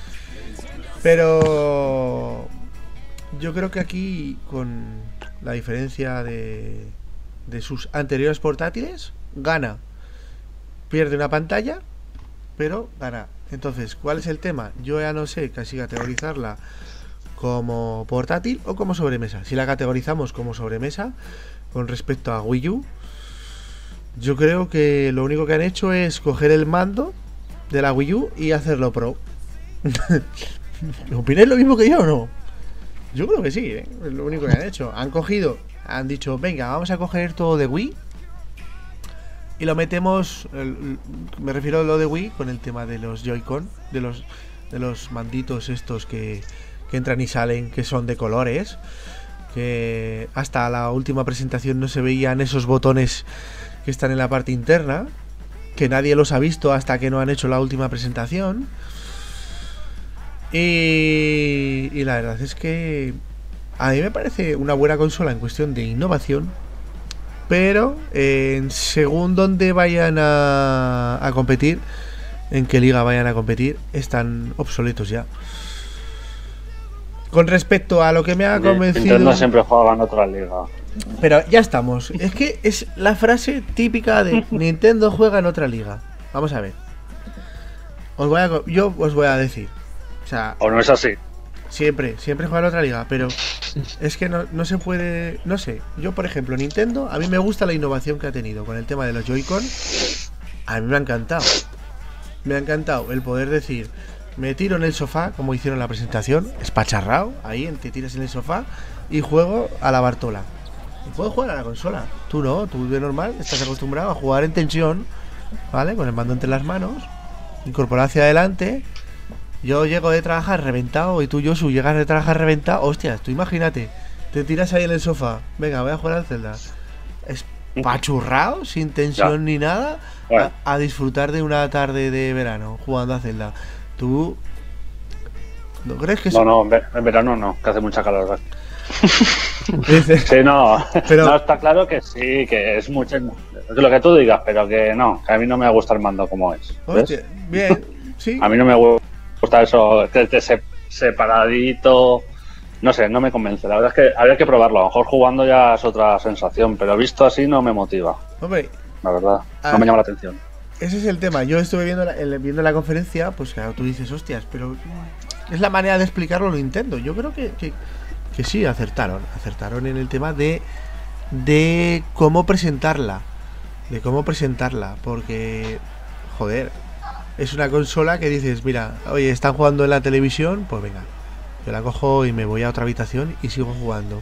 Pero yo creo que aquí, con la diferencia de sus anteriores portátiles, gana. Pierde una pantalla, pero gana. Entonces, ¿cuál es el tema? Yo ya no sé casi categorizarla como portátil o como sobremesa. Si la categorizamos como sobremesa con respecto a Wii U, yo creo que lo único que han hecho es coger el mando de la Wii U y hacerlo pro. ¿Opináis lo mismo que yo o no? Yo creo que sí, ¿eh? Es lo único que han hecho. Han dicho, venga, vamos a coger todo de Wii y lo metemos, me refiero a lo de Wii con el tema de los Joy-Con, de los manditos estos que entran y salen, que son de colores, que hasta la última presentación no se veían esos botones que están en la parte interna, que nadie los ha visto hasta que no han hecho la última presentación. Y la verdad es que a mí me parece una buena consola en cuestión de innovación, pero según donde vayan a competir, en qué liga vayan a competir, están obsoletos ya. Con respecto a lo que me ha convencido, Nintendo siempre juega en otra liga. Pero ya estamos. Es que es la frase típica de Nintendo juega en otra liga. Vamos a ver. Yo os voy a decir. O sea, ¿o no es así? Siempre juega en otra liga, pero es que no se puede. No sé. Yo, por ejemplo, Nintendo, a mí me gusta la innovación que ha tenido con el tema de los Joy-Con. A mí me ha encantado. Me ha encantado el poder decir, me tiro en el sofá, como hicieron en la presentación, espacharrao, ahí te tiras en el sofá y juego a la Bartola. Y puedo jugar a la consola. Tú no, tú de normal estás acostumbrado a jugar en tensión, ¿vale? Con el mando entre las manos, incorporado hacia adelante. Yo llego de trabajar reventado y tú, Josu, llegas de trabajar reventado. Hostias, tú imagínate, te tiras ahí en el sofá. Venga, voy a jugar al Zelda. Espachurrado, sin tensión ni nada, bueno, a disfrutar de una tarde de verano jugando a Zelda. ¿Tú no crees que no, en verano no, que hace mucha calor? Sí, no, pero no, está claro que sí, que es mucho lo que tú digas, pero que no, que a mí no me gusta el mando como es. Hostia, bien, sí. A mí no me gusta eso, separadito, no sé, no me convence. La verdad es que habría que probarlo, a lo mejor jugando ya es otra sensación, pero visto así no me motiva. Hombre, la verdad, no me llama la atención. Ese es el tema. Yo estuve viendo la conferencia, pues claro, tú dices, hostias, pero es la manera de explicarlo Nintendo. Yo creo que sí, acertaron en el tema de cómo presentarla. Porque, joder, es una consola que dices, mira, oye, están jugando en la televisión, pues venga, yo la cojo y me voy a otra habitación y sigo jugando.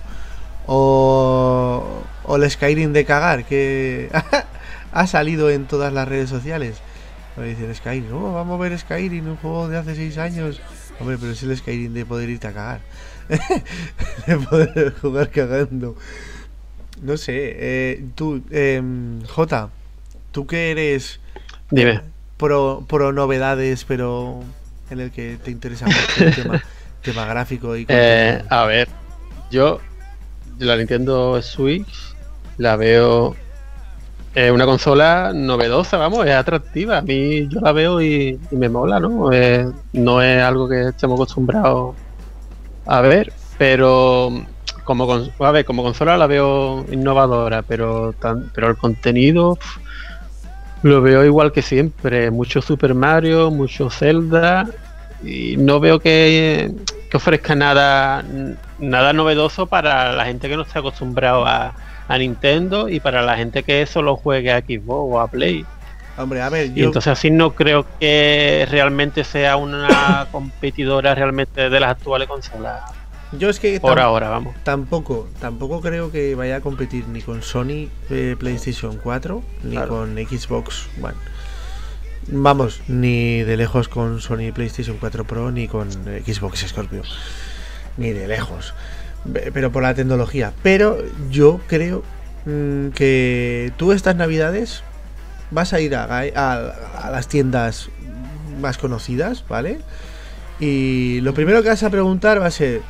O el Skyrim de cagar, que ha salido en todas las redes sociales. Me dicen Skyrim, vamos a ver Skyrim, un juego de hace 6 años. Hombre, pero es el Skyrim de poder irte a cagar. De poder jugar cagando. No sé, tú, Jota, tú que eres pro novedades, pero en el que te interesa mucho el tema gráfico y a ver, yo la Nintendo Switch la veo una consola novedosa, vamos, es atractiva. A mí yo la veo y me mola, ¿no? No es algo que estemos acostumbrados a ver, pero como consola la veo innovadora, pero el contenido lo veo igual que siempre. Mucho Super Mario, mucho Zelda, y no veo que ofrezca nada novedoso para la gente que no está acostumbrado a Nintendo y para la gente que solo juegue a Xbox o a Play. Hombre, a ver, y entonces así no creo que realmente sea una competidora realmente de las actuales consolas. Yo es que por ahora, vamos. Tampoco creo que vaya a competir ni con Sony PlayStation 4 ni con Xbox One. Vamos, ni de lejos con Sony PlayStation 4 Pro ni con Xbox Scorpio. Ni de lejos. Pero por la tecnología. Pero yo creo que tú estas navidades vas a ir a las tiendas más conocidas, ¿vale? Y lo primero que vas a preguntar va a ser: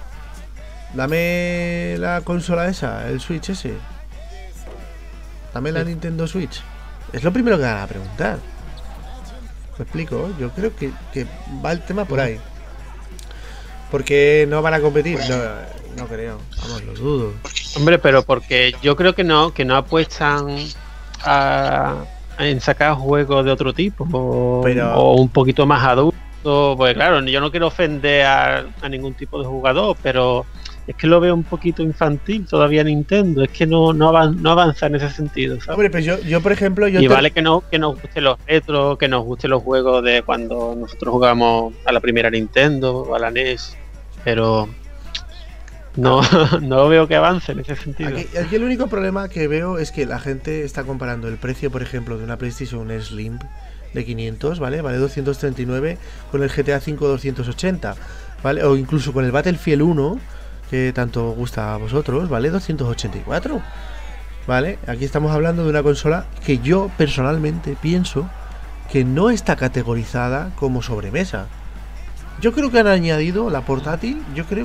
dame la consola esa, el Switch ese. Dame la Nintendo Switch. Es lo primero que van a preguntar. ¿Me explico? Yo creo que va el tema por ahí. Porque no van a competir. No creo. Vamos, lo dudo. Hombre, pero porque yo creo que no apuestan en sacar juegos de otro tipo o un poquito más adultos. Pues claro, yo no quiero ofender a ningún tipo de jugador, pero es que lo veo un poquito infantil todavía Nintendo. Es que no avanza en ese sentido, ¿sabes? Hombre, pues yo por ejemplo... Vale que nos gusten los retros, que nos gusten los juegos de cuando nosotros jugamos a la primera Nintendo o a la NES, pero no veo que avance en ese sentido. Aquí el único problema que veo es que la gente está comparando el precio, por ejemplo, de una PlayStation Slim de 500, ¿vale? Vale 239 con el GTA V 280, ¿vale? O incluso con el Battlefield 1, que tanto gusta a vosotros, ¿vale? 284, ¿vale? Aquí estamos hablando de una consola que yo personalmente pienso que no está categorizada como sobremesa. Yo creo que han añadido la portátil.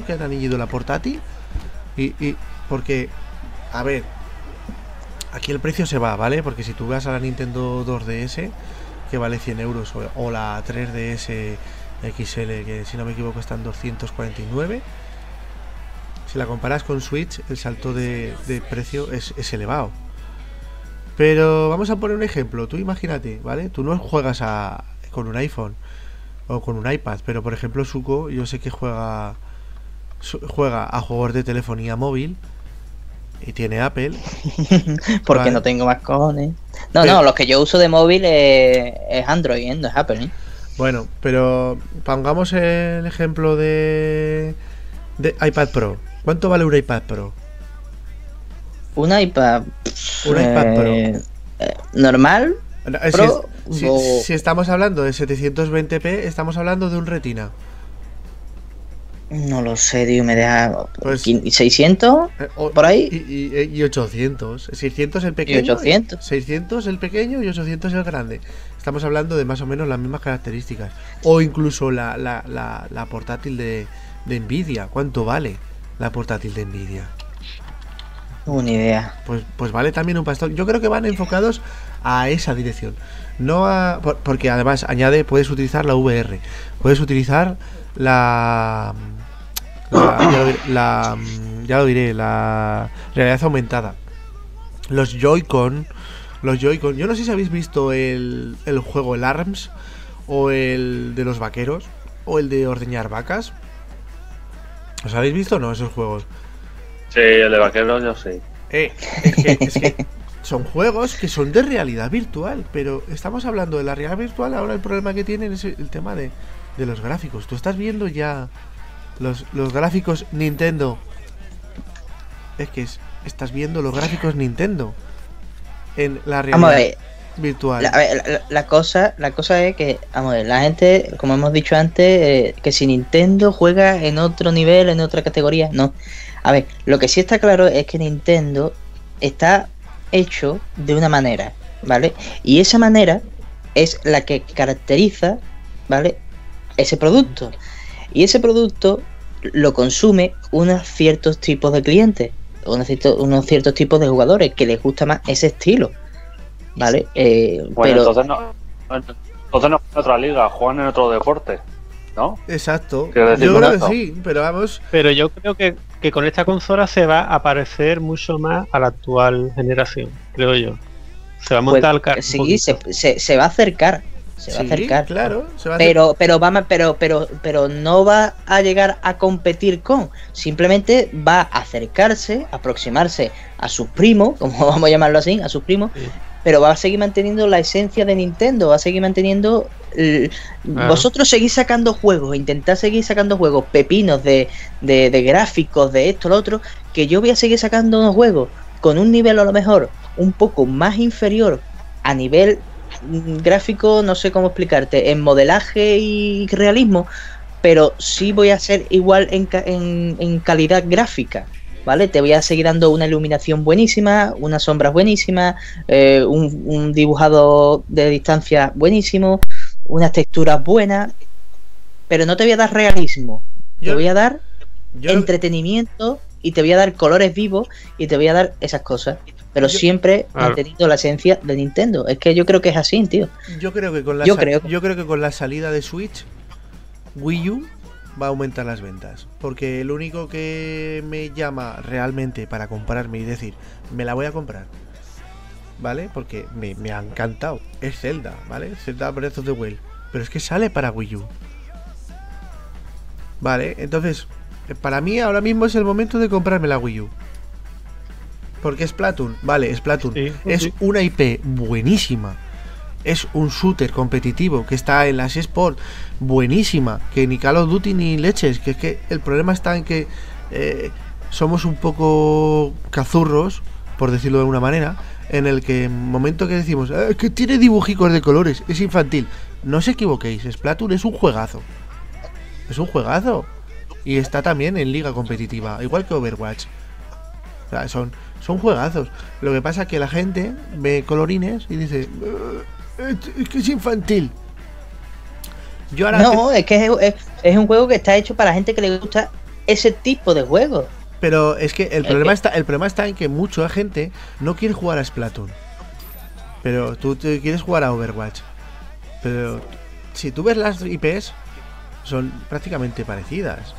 Y porque, a ver, aquí el precio se va, ¿vale? Porque si tú vas a la Nintendo 2DS, que vale 100 euros, o la 3DS XL, que si no me equivoco está en 249, si la comparas con Switch, el salto de precio es elevado. Pero vamos a poner un ejemplo. Tú imagínate, ¿vale? Tú no juegas con un iPhone o con un iPad, pero por ejemplo Suco, yo sé que juega a juegos de telefonía móvil y tiene Apple. Porque vale. No tengo más cojones. No, los que yo uso de móvil es Android, no es Apple, ¿eh? Bueno, pero pongamos el ejemplo de iPad Pro. ¿Cuánto vale un iPad Pro? Un iPad Pro normal. Pro, si estamos hablando de 720p, estamos hablando de un Retina. No lo sé, tío, me deja pues, 600 por ahí. Y 800. 600 el pequeño. Y 800. 600 el pequeño y 800 el grande. Estamos hablando de más o menos las mismas características. O incluso la portátil de Nvidia. ¿Cuánto vale? la portátil de Nvidia? Una idea. Pues vale también un pastor. Yo creo que van enfocados a esa dirección. No a... Porque además añade, puedes utilizar la VR. Puedes utilizar la realidad aumentada. Los Joy-Con. Yo no sé si habéis visto el juego, el ARMS, o el de los vaqueros, o el de ordeñar vacas. ¿Os habéis visto o no esos juegos? Sí, el de vaqueros yo sí. Es que son juegos que son de realidad virtual, pero estamos hablando de la realidad virtual. Ahora el problema que tienen es el tema de los gráficos. Tú estás viendo ya los gráficos Nintendo. Estás viendo los gráficos Nintendo en la realidad virtual. La cosa es que, vamos a ver, la gente, como hemos dicho antes, que si Nintendo juega en otro nivel, en otra categoría, no. A ver, lo que sí está claro es que Nintendo está hecho de una manera, ¿vale? Y esa manera es la que caracteriza, ¿vale?, ese producto. Y ese producto lo consume unos ciertos tipos de clientes, unos ciertos tipos de jugadores que les gusta más ese estilo, ¿vale? Bueno, pero entonces no en otra liga, juegan en otro deporte, ¿no? Exacto. Yo creo que sí, pero vamos. Pero yo creo que con esta consola se va a parecer mucho más a la actual generación, creo yo. Se va a montar al carro. Sí, se va a acercar. Se va a acercar. Claro, pero no va a llegar a competir con. Simplemente va a acercarse, aproximarse a sus primos, como vamos a llamarlo así, a sus primos. Sí. Pero va a seguir manteniendo la esencia de Nintendo, va a seguir manteniendo... Vosotros seguís sacando juegos, intentad seguir sacando juegos, pepinos de gráficos, de esto, lo otro, que yo voy a seguir sacando unos juegos con un nivel a lo mejor un poco más inferior a nivel gráfico, no sé cómo explicarte, en modelaje y realismo, pero sí voy a ser igual en calidad gráfica. ¿Vale? Te voy a seguir dando una iluminación buenísima, unas sombras buenísimas, un dibujado de distancia buenísimo, unas texturas buenas, pero no te voy a dar realismo, te voy a dar entretenimiento y te voy a dar colores vivos y te voy a dar esas cosas, pero siempre manteniendo la esencia de Nintendo. Es que yo creo que es así, tío. Yo creo que con la salida de Switch, Wii U va a aumentar las ventas, porque lo único que me llama realmente para comprarme y decir, me la voy a comprar, ¿vale? Porque me ha encantado, es Zelda, ¿vale? Zelda Breath of the Wild, pero es que sale para Wii U, ¿vale? Entonces, para mí ahora mismo es el momento de comprarme la Wii U, porque Splatoon, ¿vale? Splatoon es una IP buenísima. Es un shooter competitivo que está en las eSports, buenísima, que ni Call of Duty ni leches, que es que el problema está en que somos un poco cazurros, por decirlo de alguna manera, en el que en el momento que decimos que tiene dibujicos de colores, es infantil. No os equivoquéis, Splatoon es un juegazo. Es un juegazo. Y está también en liga competitiva, igual que Overwatch. O sea, son juegazos. Lo que pasa es que la gente ve colorines y dice... es que es infantil. Es que es un juego que está hecho para gente que le gusta ese tipo de juegos. Pero es que el problema está en que mucha gente no quiere jugar a Splatoon, pero tú te quieres jugar a Overwatch. Pero si tú ves las IPs, son prácticamente parecidas.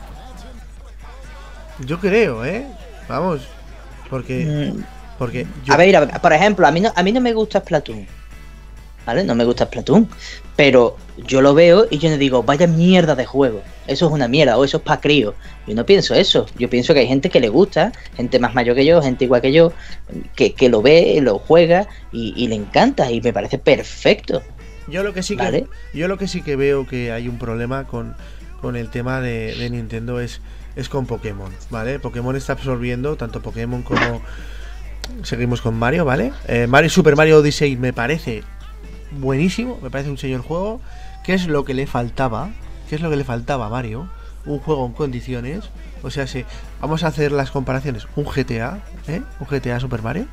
Yo creo, vamos, porque yo... A ver, por ejemplo, a mí no me gusta Splatoon, ¿vale? No me gusta Splatoon, pero yo lo veo y yo no digo, vaya mierda de juego, eso es una mierda, o eso es pa' crío. Yo no pienso eso, yo pienso que hay gente que le gusta, gente más mayor que yo, gente igual que yo, que lo ve, lo juega y le encanta y me parece perfecto. Yo lo que sí que veo que hay un problema con el tema de Nintendo es con Pokémon, ¿vale? Pokémon está absorbiendo tanto Pokémon como... Seguimos con Mario, ¿vale? Super Mario Odyssey me parece buenísimo, me parece un señor juego. ¿Qué es lo que le faltaba? ¿Qué es lo que le faltaba a Mario? Un juego en condiciones. O sea, si vamos a hacer las comparaciones, un GTA, un GTA Super Mario.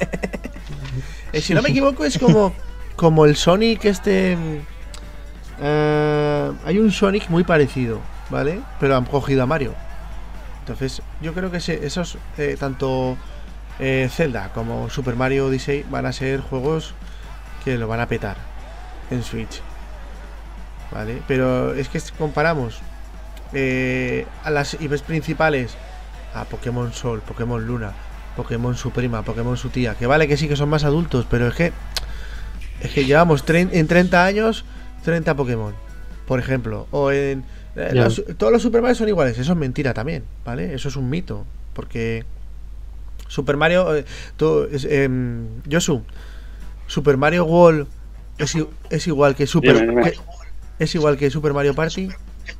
Si no me equivoco es como el Sonic hay un Sonic muy parecido, ¿vale? Pero han cogido a Mario. Entonces yo creo que esos tanto Zelda como Super Mario Odyssey van a ser juegos que lo van a petar en Switch, ¿vale? Pero es que si comparamos a las IPs principales, a Pokémon Sol, Pokémon Luna, Pokémon su prima, Pokémon su tía, que vale que sí que son más adultos, pero es que llevamos en 30 años 30 Pokémon, por ejemplo, o en todos los Super Mario son iguales. Eso es mentira también, ¿vale? Eso es un mito, porque Super Mario Yosu, Super Mario World es igual que es igual que Super Mario Party.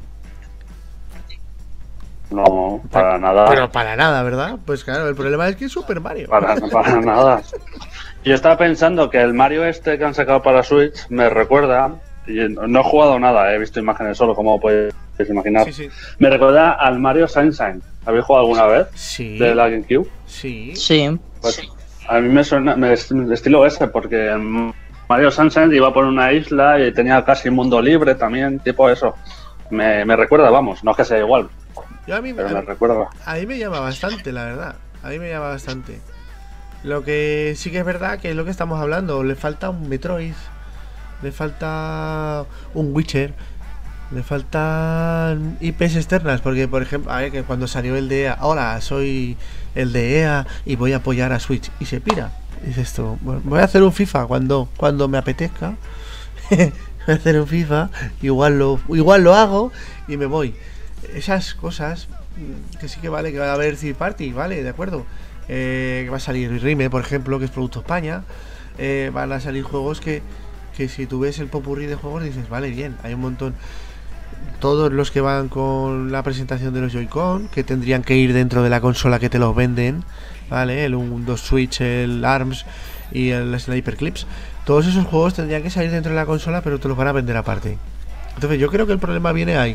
No, para nada. Pero para nada, ¿verdad? Pues claro, el problema es que es Super Mario. Para nada. Yo estaba pensando que el Mario este que han sacado para Switch me recuerda, y no he jugado nada, he visto imágenes solo, como podéis imaginar. Sí. Me recuerda al Mario Sunshine. ¿Habéis jugado alguna vez? Sí. ¿De la GameCube? Sí. Pues, sí. A mí me suena estilo ese, porque en Mario Sunshine iba por una isla y tenía casi mundo libre también, tipo eso. Me recuerda, vamos, no es que sea igual. Pero me recuerda. A mí me llama bastante, la verdad. A mí me llama bastante. Lo que sí que es verdad que es lo que estamos hablando. Le falta un Metroid, le falta un Witcher, le faltan IPs externas. Porque, por ejemplo, a ver, que cuando salió el de EA, hola, soy el de EA y voy a apoyar a Switch, y se pira. Dices esto, bueno, voy a hacer un FIFA cuando me apetezca. Voy a hacer un FIFA, igual lo hago y me voy. Esas cosas que sí que vale, que va a haber third party, vale, de acuerdo. Que va a salir Rime, por ejemplo, que es Producto España. Van a salir juegos que si tú ves el popurrí de juegos dices, vale, bien, hay un montón. Todos los que van con la presentación de los Joy-Con, que tendrían que ir dentro de la consola que te los venden, vale, el 1-2 Switch, el ARMS y el Sniper Clips. Todos esos juegos tendrían que salir dentro de la consola, pero te los van a vender aparte. Entonces yo creo que el problema viene ahí.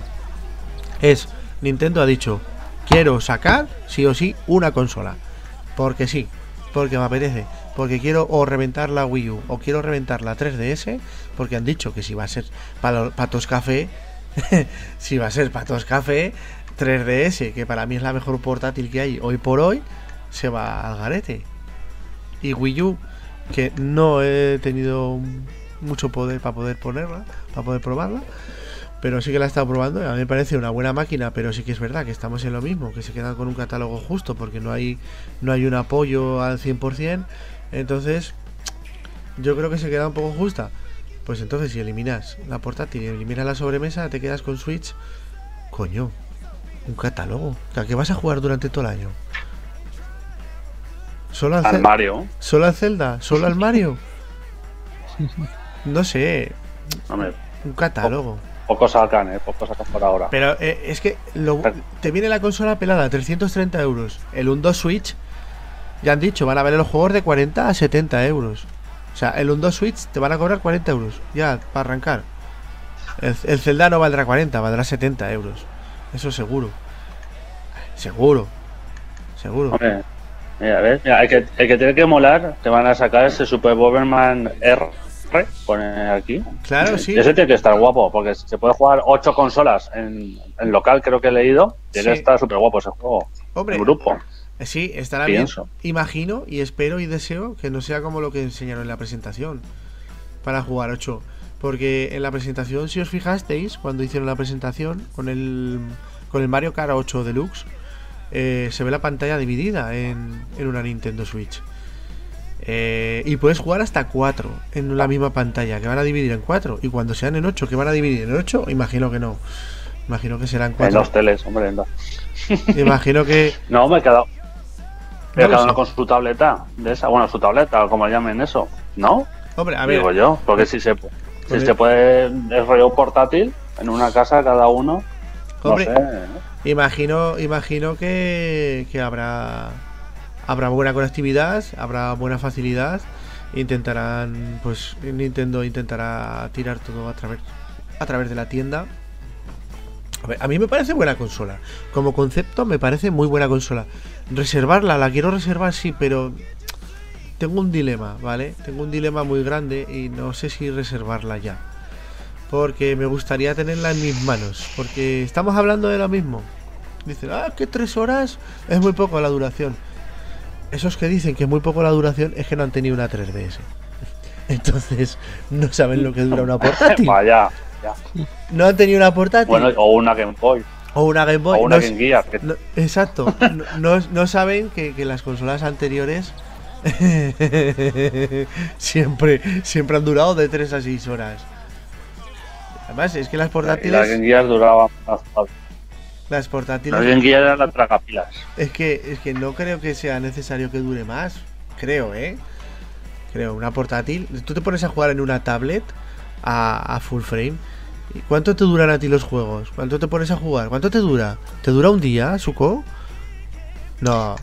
Nintendo ha dicho, quiero sacar sí o sí una consola, porque sí, porque me apetece, porque quiero o reventar la Wii U o quiero reventar la 3DS, porque han dicho que si va a ser patos café si va a ser patos café, 3DS, que para mí es la mejor portátil que hay hoy por hoy, se va al garete. Y Wii U, que no he tenido mucho poder para poder ponerla, para poder probarla, pero sí que la he estado probando. A mí me parece una buena máquina, pero sí que es verdad que estamos en lo mismo, que se quedan con un catálogo justo, porque no hay un apoyo al 100%. Entonces yo creo que se queda un poco justa. Pues entonces si eliminas la portátil y eliminas la sobremesa, te quedas con Switch. Coño, un catálogo. ¿A qué vas a jugar durante todo el año? ¿Solo al Mario? ¿Solo al Zelda? ¿Solo al Mario? No sé. Un catálogo. Pocos sacan por ahora. Pero es que te viene la consola pelada, 330 euros. El 1-2 Switch, ya han dicho, van a valer los juegos de 40 a 70 euros. O sea, el 1-2 Switch te van a cobrar 40 euros, ya, para arrancar. El Zelda no valdrá 40, valdrá 70 euros. Eso seguro. Seguro. Hombre, mira, el que tiene que molar, te van a sacar ese Super Bomberman R. Pone aquí. Claro, sí. Y ese tiene que estar guapo, porque se puede jugar 8 consolas en local, creo que he leído. Tiene que estar súper guapo ese juego. Hombre, en grupo. Sí, estará bien. Imagino y espero y deseo que no sea como lo que enseñaron en la presentación para jugar 8. Porque en la presentación, si os fijasteis, cuando hicieron la presentación con el Mario Kart 8 Deluxe, se ve la pantalla dividida en una Nintendo Switch. Y puedes jugar hasta 4 en la misma pantalla, que van a dividir en 4. Y cuando sean en 8, que van a dividir en 8, imagino que no. Imagino que serán 4. En los teles, hombre, no. Imagino que... No, me he quedado... cada uno con su tableta de esa, bueno, su tableta, como llamen eso, ¿no? Hombre, a ver... Digo yo, porque si se puede es rollo portátil, en una casa cada uno, hombre, no sé, ¿no? Imagino que habrá buena conectividad, habrá buena facilidad. Intentarán, pues Nintendo intentará tirar todo a través de la tienda. A mí me parece buena consola. Como concepto me parece muy buena consola. Reservarla, la quiero reservar, sí, pero tengo un dilema, ¿vale? Tengo un dilema muy grande y no sé si reservarla ya, porque me gustaría tenerla en mis manos. Porque estamos hablando de lo mismo. Dicen, que 3 horas es muy poco la duración. Esos que dicen que es muy poco la duración es que no han tenido una 3DS. Entonces no saben lo que dura una portátil. Vaya, ya. No han tenido una portátil. Bueno, o una Game Boy. O una Game Boy. O una Game Gear. Exacto. No saben que las consolas anteriores siempre han durado de 3 a 6 horas. Además, es que las portátiles... Las Game Gear duraban más. Las portátiles... Las Game Gear eran la tragapilas. Es que no creo que sea necesario que dure más. Creo, Creo, una portátil... Tú te pones a jugar en una tablet a full frame. ¿Y cuánto te duran a ti los juegos? ¿Cuánto te pones a jugar? ¿Cuánto te dura? ¿Te dura un día, Suko? No.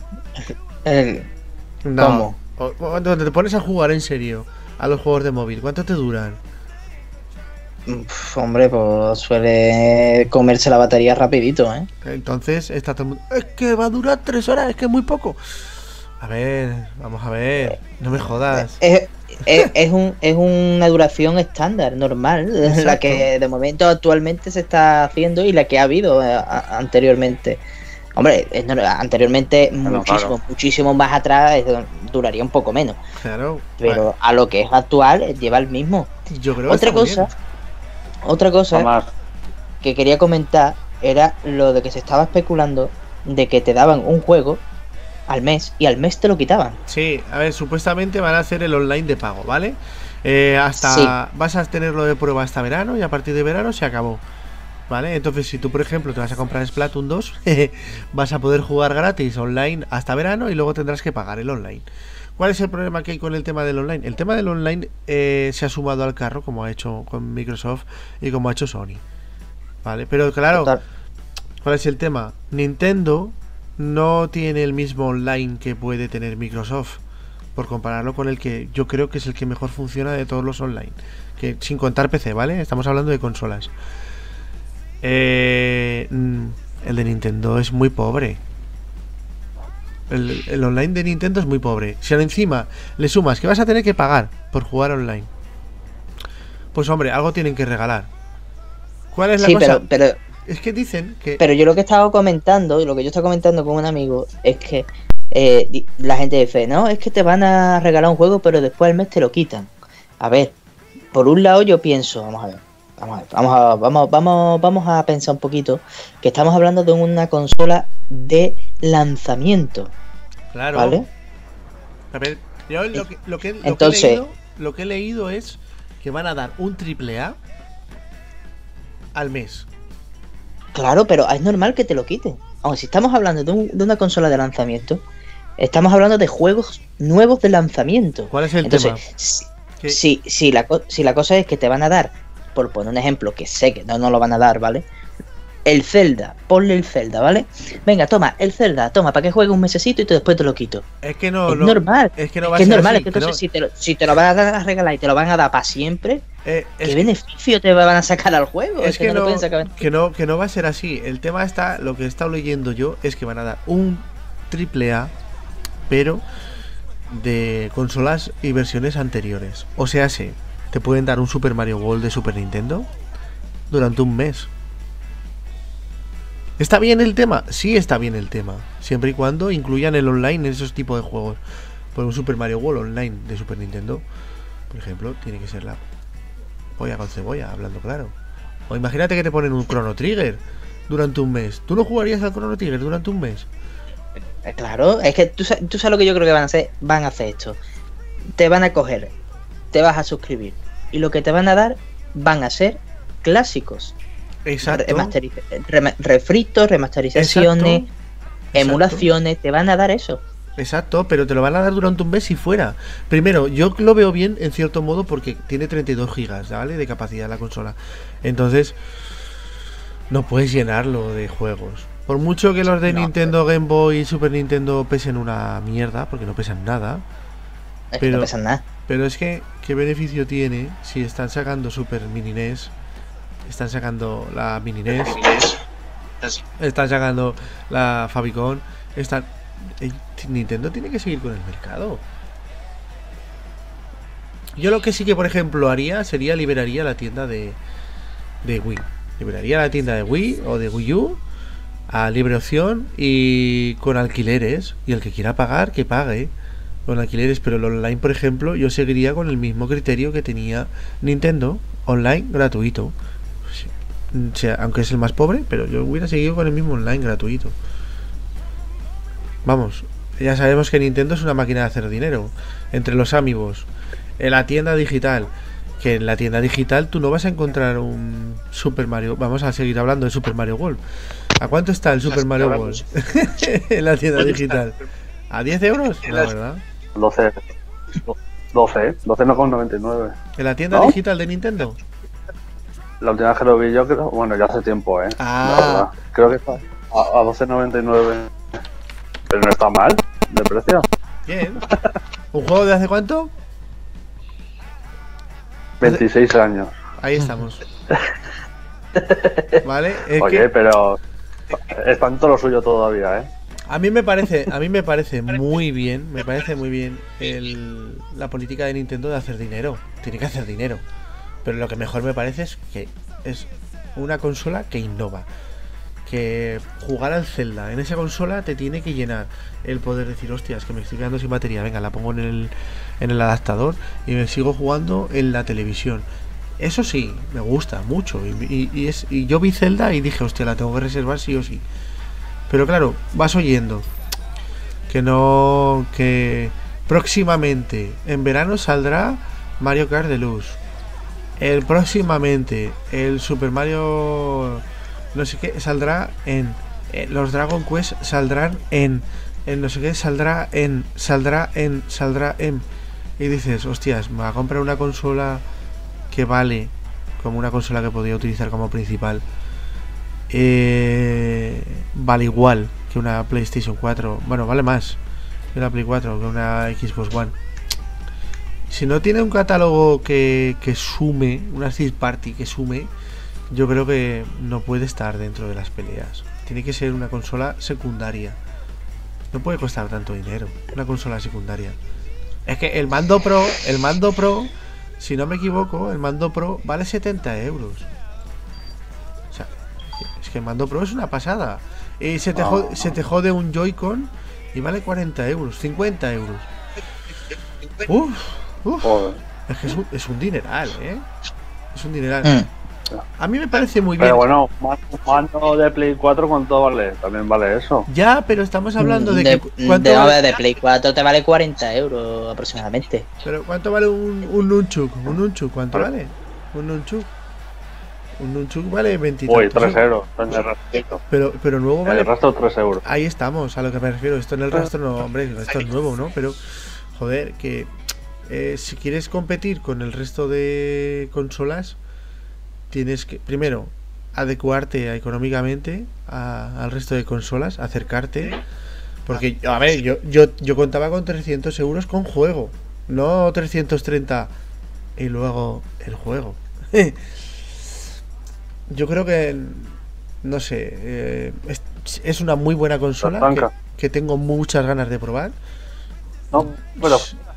¿Cómo? Cuando te pones a jugar en serio a los juegos de móvil, ¿cuánto te duran? Hombre, pues suele comerse la batería rapidito, Entonces está todo el mundo, es que va a durar 3 horas, es que es muy poco. A ver, vamos a ver, no me jodas. Es una duración estándar, normal. Exacto. La que de momento actualmente se está haciendo y la que ha habido anteriormente. Hombre, anteriormente muchísimo más atrás duraría un poco menos. Claro. Pero a lo que es actual lleva el mismo. Yo creo Otra cosa que quería comentar era lo de que se estaba especulando de que te daban un juego al mes y al mes te lo quitaban. Sí, a ver, supuestamente van a hacer el online de pago, ¿vale? Vas a tenerlo de prueba hasta verano y a partir de verano se acabó. ¿Vale? Entonces, si tú, por ejemplo, te vas a comprar Splatoon 2, vas a poder jugar gratis online hasta verano y luego tendrás que pagar el online. ¿Cuál es el problema que hay con el tema del online? El tema del online se ha sumado al carro, como ha hecho con Microsoft y como ha hecho Sony. ¿Vale? Pero claro, ¿cuál es el tema? Nintendo no tiene el mismo online que puede tener Microsoft, por compararlo con el que yo creo que es el que mejor funciona de todos los online, que sin contar PC, ¿vale? Estamos hablando de consolas. El de Nintendo es muy pobre. El online de Nintendo es muy pobre. Si encima le sumas que vas a tener que pagar por jugar online, pues hombre, algo tienen que regalar. ¿Cuál es la cosa? Pero es que dicen que... Pero yo lo que estaba comentando, y lo que yo estaba comentando con un amigo, es que la gente dice, no, es que te van a regalar un juego, pero después al mes te lo quitan. A ver, por un lado yo pienso, vamos a pensar un poquito, que estamos hablando de una consola de lanzamiento. Claro. ¿Vale? A ver, yo lo que he leído es que van a dar un AAA al mes. Claro, pero es normal que te lo quiten. Aunque si estamos hablando de una consola de lanzamiento, estamos hablando de juegos nuevos de lanzamiento. ¿Cuál es el tema? Si la cosa es que te van a dar, por poner un ejemplo, que sé que no lo van a dar, ¿vale? El Zelda, ponle el Zelda, ¿vale? Venga, toma, el Zelda, toma, para que juegue un mesecito y después te lo quito. Es que no, es normal. Es que no va a ser normal, así, es que entonces si te lo van a regalar y te lo van a dar para siempre, ¿qué beneficio te van a sacar al juego? Es que no lo pueden sacar. Que no va a ser así. El tema está, lo que he estado leyendo yo, es que van a dar un AAA, pero de consolas y versiones anteriores. O sea, te pueden dar un Super Mario World de Super Nintendo durante un mes. ¿Está bien el tema? Sí, está bien el tema, siempre y cuando incluyan el online en esos tipos de juegos. Por un Super Mario World online de Super Nintendo, por ejemplo, tiene que ser la polla con cebolla, hablando claro. O imagínate que te ponen un Chrono Trigger durante un mes. ¿Tú no jugarías al Chrono Trigger durante un mes? Claro, es que tú sabes lo que yo creo que van a hacer. Van a hacer esto. Te van a coger, te vas a suscribir y lo que te van a dar van a ser clásicos. Exacto. Refritos, remasterizaciones, exacto. Emulaciones, te van a dar eso. Exacto, pero te lo van a dar durante un mes si fuera. Primero, yo lo veo bien en cierto modo porque tiene 32 gigas, ¿vale? De capacidad la consola. Entonces, no puedes llenarlo de juegos. Por mucho que los de Nintendo, Game Boy y Super Nintendo pesen una mierda, porque no pesan nada. No pesan nada. Pero es que, ¿qué beneficio tiene si están sacando Super Mini NES? Están sacando la Mini NES, están sacando la Famicom, Nintendo tiene que seguir con el mercado. Yo lo que sí que, por ejemplo, haría sería liberaría la tienda de Wii. Liberaría la tienda de Wii o de Wii U a libre opción y con alquileres. Y el que quiera pagar, que pague con alquileres. Pero el online, por ejemplo, yo seguiría con el mismo criterio que tenía Nintendo, online gratuito. O sea, aunque es el más pobre, pero yo hubiera seguido con el mismo online gratuito. Vamos, ya sabemos que Nintendo es una máquina de hacer dinero. Entre los amigos, en la tienda digital, que en la tienda digital tú no vas a encontrar un Super Mario. Vamos a seguir hablando de Super Mario World. ¿A cuánto está el Super Mario World en la tienda digital? ¿A 10 euros? No, ¿verdad? 12,99. ¿En la tienda digital de Nintendo? La última vez que lo vi yo, creo, bueno, ya hace tiempo, Ah. Creo que está a 12,99. Pero no está mal de precio. Bien. ¿Un juego de hace cuánto? 26 años. Ahí estamos. Vale. Oye, pero es tanto lo suyo todavía, ¿eh? A mí me parece muy bien, la política de Nintendo de hacer dinero. Tiene que hacer dinero. Pero lo que mejor me parece es que es una consola que innova. Que jugar al Zelda en esa consola te tiene que llenar el poder decir, hostias, que me estoy quedando sin batería, venga, la pongo en el adaptador y me sigo jugando en la televisión. Eso sí, me gusta mucho. Y yo vi Zelda y dije, hostia, la tengo que reservar sí o sí. Pero claro, vas oyendo que próximamente en verano saldrá Mario Kart Deluxe. Próximamente el Super Mario no sé qué saldrá en los Dragon Quest saldrán en no sé qué saldrá en y dices, hostias, me va a comprar una consola que vale como una consola que podría utilizar como principal, vale igual que una PlayStation 4, bueno, vale más que una Play 4, que una Xbox One. Si no tiene un catálogo que sume, una third party que sume, yo creo que no puede estar dentro de las peleas. Tiene que ser una consola secundaria. No puede costar tanto dinero una consola secundaria. Es que el mando Pro, si no me equivoco, el mando Pro vale 70 euros. O sea, es que el mando Pro es una pasada. Y se te jode un Joy-Con y vale 40 euros, 50 euros. Uf. Es que es un dineral, ¿eh? Es un dineral. A mí me parece muy bien. Pero bueno, mando de Play 4, ¿cuánto vale? También vale eso. Ya, pero estamos hablando de de Play 4 te vale 40 euros aproximadamente. Pero ¿cuánto vale un Nunchuk? ¿Un Nunchuk cuánto vale? Un Nunchuk vale 23. Uy, 3 euros. Pero nuevo vale. El resto 3 euros. Ahí estamos, a lo que me refiero. Esto en el rastro no, hombre, esto es nuevo, ¿no? Pero, joder, que si quieres competir con el resto de consolas, tienes que, primero, adecuarte económicamente al resto de consolas, acercarte. Porque, a ver, yo contaba con 300 euros con juego, no 330 y luego el juego. Yo creo que, no sé, es una muy buena consola que tengo muchas ganas de probar. No, bueno.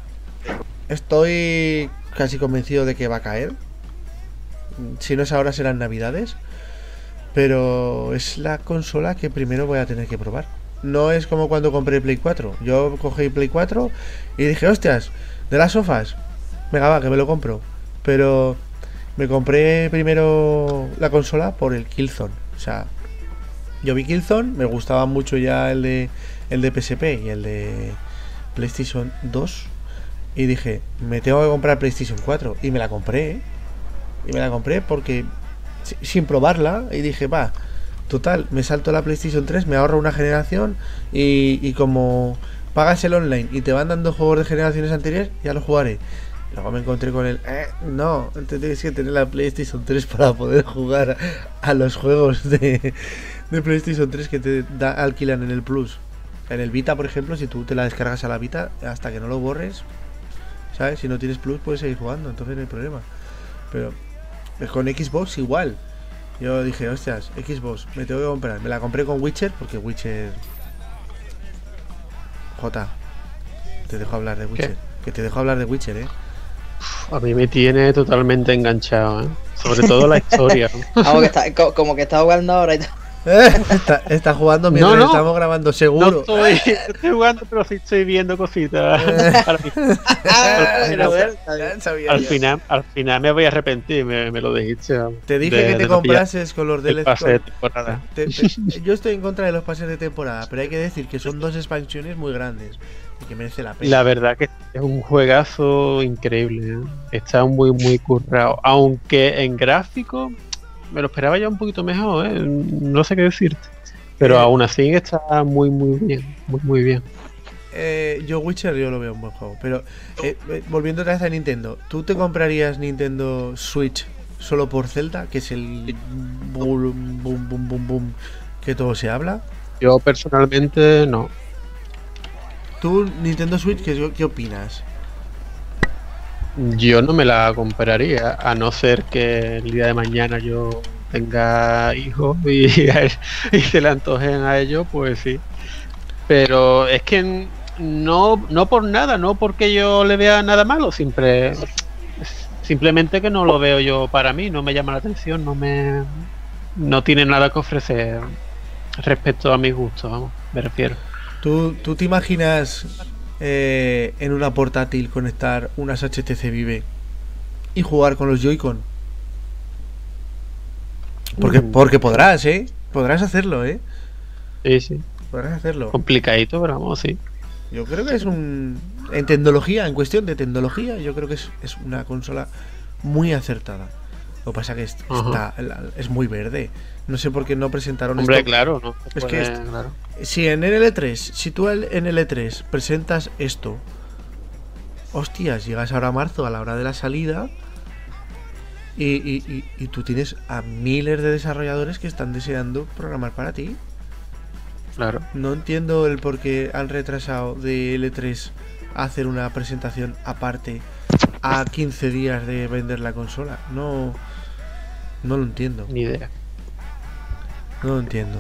Estoy casi convencido de que va a caer. Si no es ahora, serán navidades. Pero es la consola que primero voy a tener que probar. No es como cuando compré Play 4. Yo cogí Play 4 y dije, hostias, de las sofás, venga, va, que me lo compro. Pero me compré primero la consola por el Killzone. O sea, yo vi Killzone, me gustaba mucho ya el de PSP y el de PlayStation 2. Y dije, me tengo que comprar PlayStation 4. Y me la compré, ¿eh? Y me la compré porque sin probarla. Y dije, va, total, me salto la PlayStation 3, me ahorro una generación. Y como pagas el online y te van dando juegos de generaciones anteriores, ya lo jugaré. Luego me encontré con el no, tienes que tener la PlayStation 3 para poder jugar a los juegos de PlayStation 3 que te alquilan en el Plus. En el Vita, por ejemplo, si tú te la descargas a la Vita, hasta que no lo borres, ¿sabes? Si no tienes Plus puedes seguir jugando, entonces no hay problema. Pero con Xbox igual. Yo dije, hostias, Xbox, me tengo que comprar. Me la compré con Witcher, porque Witcher... te dejo hablar de Witcher. Que te dejo hablar de Witcher, ¿eh? A mí me tiene totalmente enganchado, ¿eh? Sobre todo la historia. Como que está jugando ahora y todo. Está jugando mientras estamos grabando, seguro. No estoy jugando, pero sí estoy viendo cositas. Al final me voy a arrepentir, me lo dijiste. Te dije que te comprases con los DLC. Pase de temporada. Yo estoy en contra de los pases de temporada, pero hay que decir que son 2 expansiones muy grandes y que merece la pena. La verdad que es un juegazo increíble, ¿eh? Está muy, muy currado. Aunque en gráfico me lo esperaba ya un poquito mejor, ¿eh? No sé qué decirte. Pero aún así está muy, muy bien. Muy, muy bien. Yo Witcher yo lo veo un buen juego. Pero volviendo otra vez a Nintendo, ¿tú te comprarías Nintendo Switch solo por Zelda? Que es el boom que todo se habla. Yo personalmente no. ¿Tú, Nintendo Switch, qué opinas? Yo no me la compraría, a no ser que el día de mañana yo tenga hijos y se le antojen a ellos, pues sí. Pero es que no por nada, no porque yo le vea nada malo, simplemente que no lo veo yo para mí, no me llama la atención, no tiene nada que ofrecer respecto a mis gustos, vamos, me refiero. ¿Tú te imaginas en una portátil conectar unas HTC Vive y jugar con los Joy-Con? Porque podrás, podrás hacerlo, sí podrás hacerlo. Complicadito, pero vamos, sí. Yo creo que es en tecnología, en cuestión de tecnología, yo creo que es una consola muy acertada. Lo que pasa que es muy verde. No sé por qué no presentaron esto. Hombre, claro, no. Es que claro. Si en el E3, si tú en el E3 presentas esto, hostias, llegas ahora a marzo a la hora de la salida y tú tienes a miles de desarrolladores que están deseando programar para ti. Claro. No entiendo el por qué han retrasado de L3 a hacer una presentación aparte a 15 días de vender la consola. No lo entiendo. Ni idea. No lo entiendo.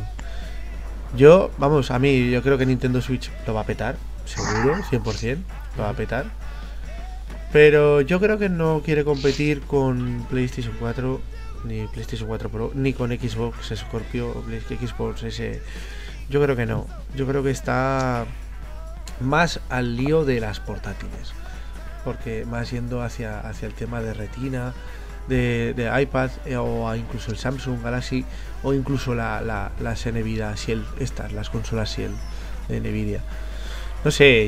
Yo creo que Nintendo Switch lo va a petar, seguro, 100%, lo va a petar. Pero yo creo que no quiere competir con PlayStation 4, ni PlayStation 4 Pro, ni con Xbox Scorpio o Xbox S. Yo creo que no. Yo creo que está más al lío de las portátiles. Porque más yendo hacia el tema de retina, de iPad, o incluso el Samsung Galaxy, o incluso las Nvidia Shield, las consolas Shield de Nvidia. No sé,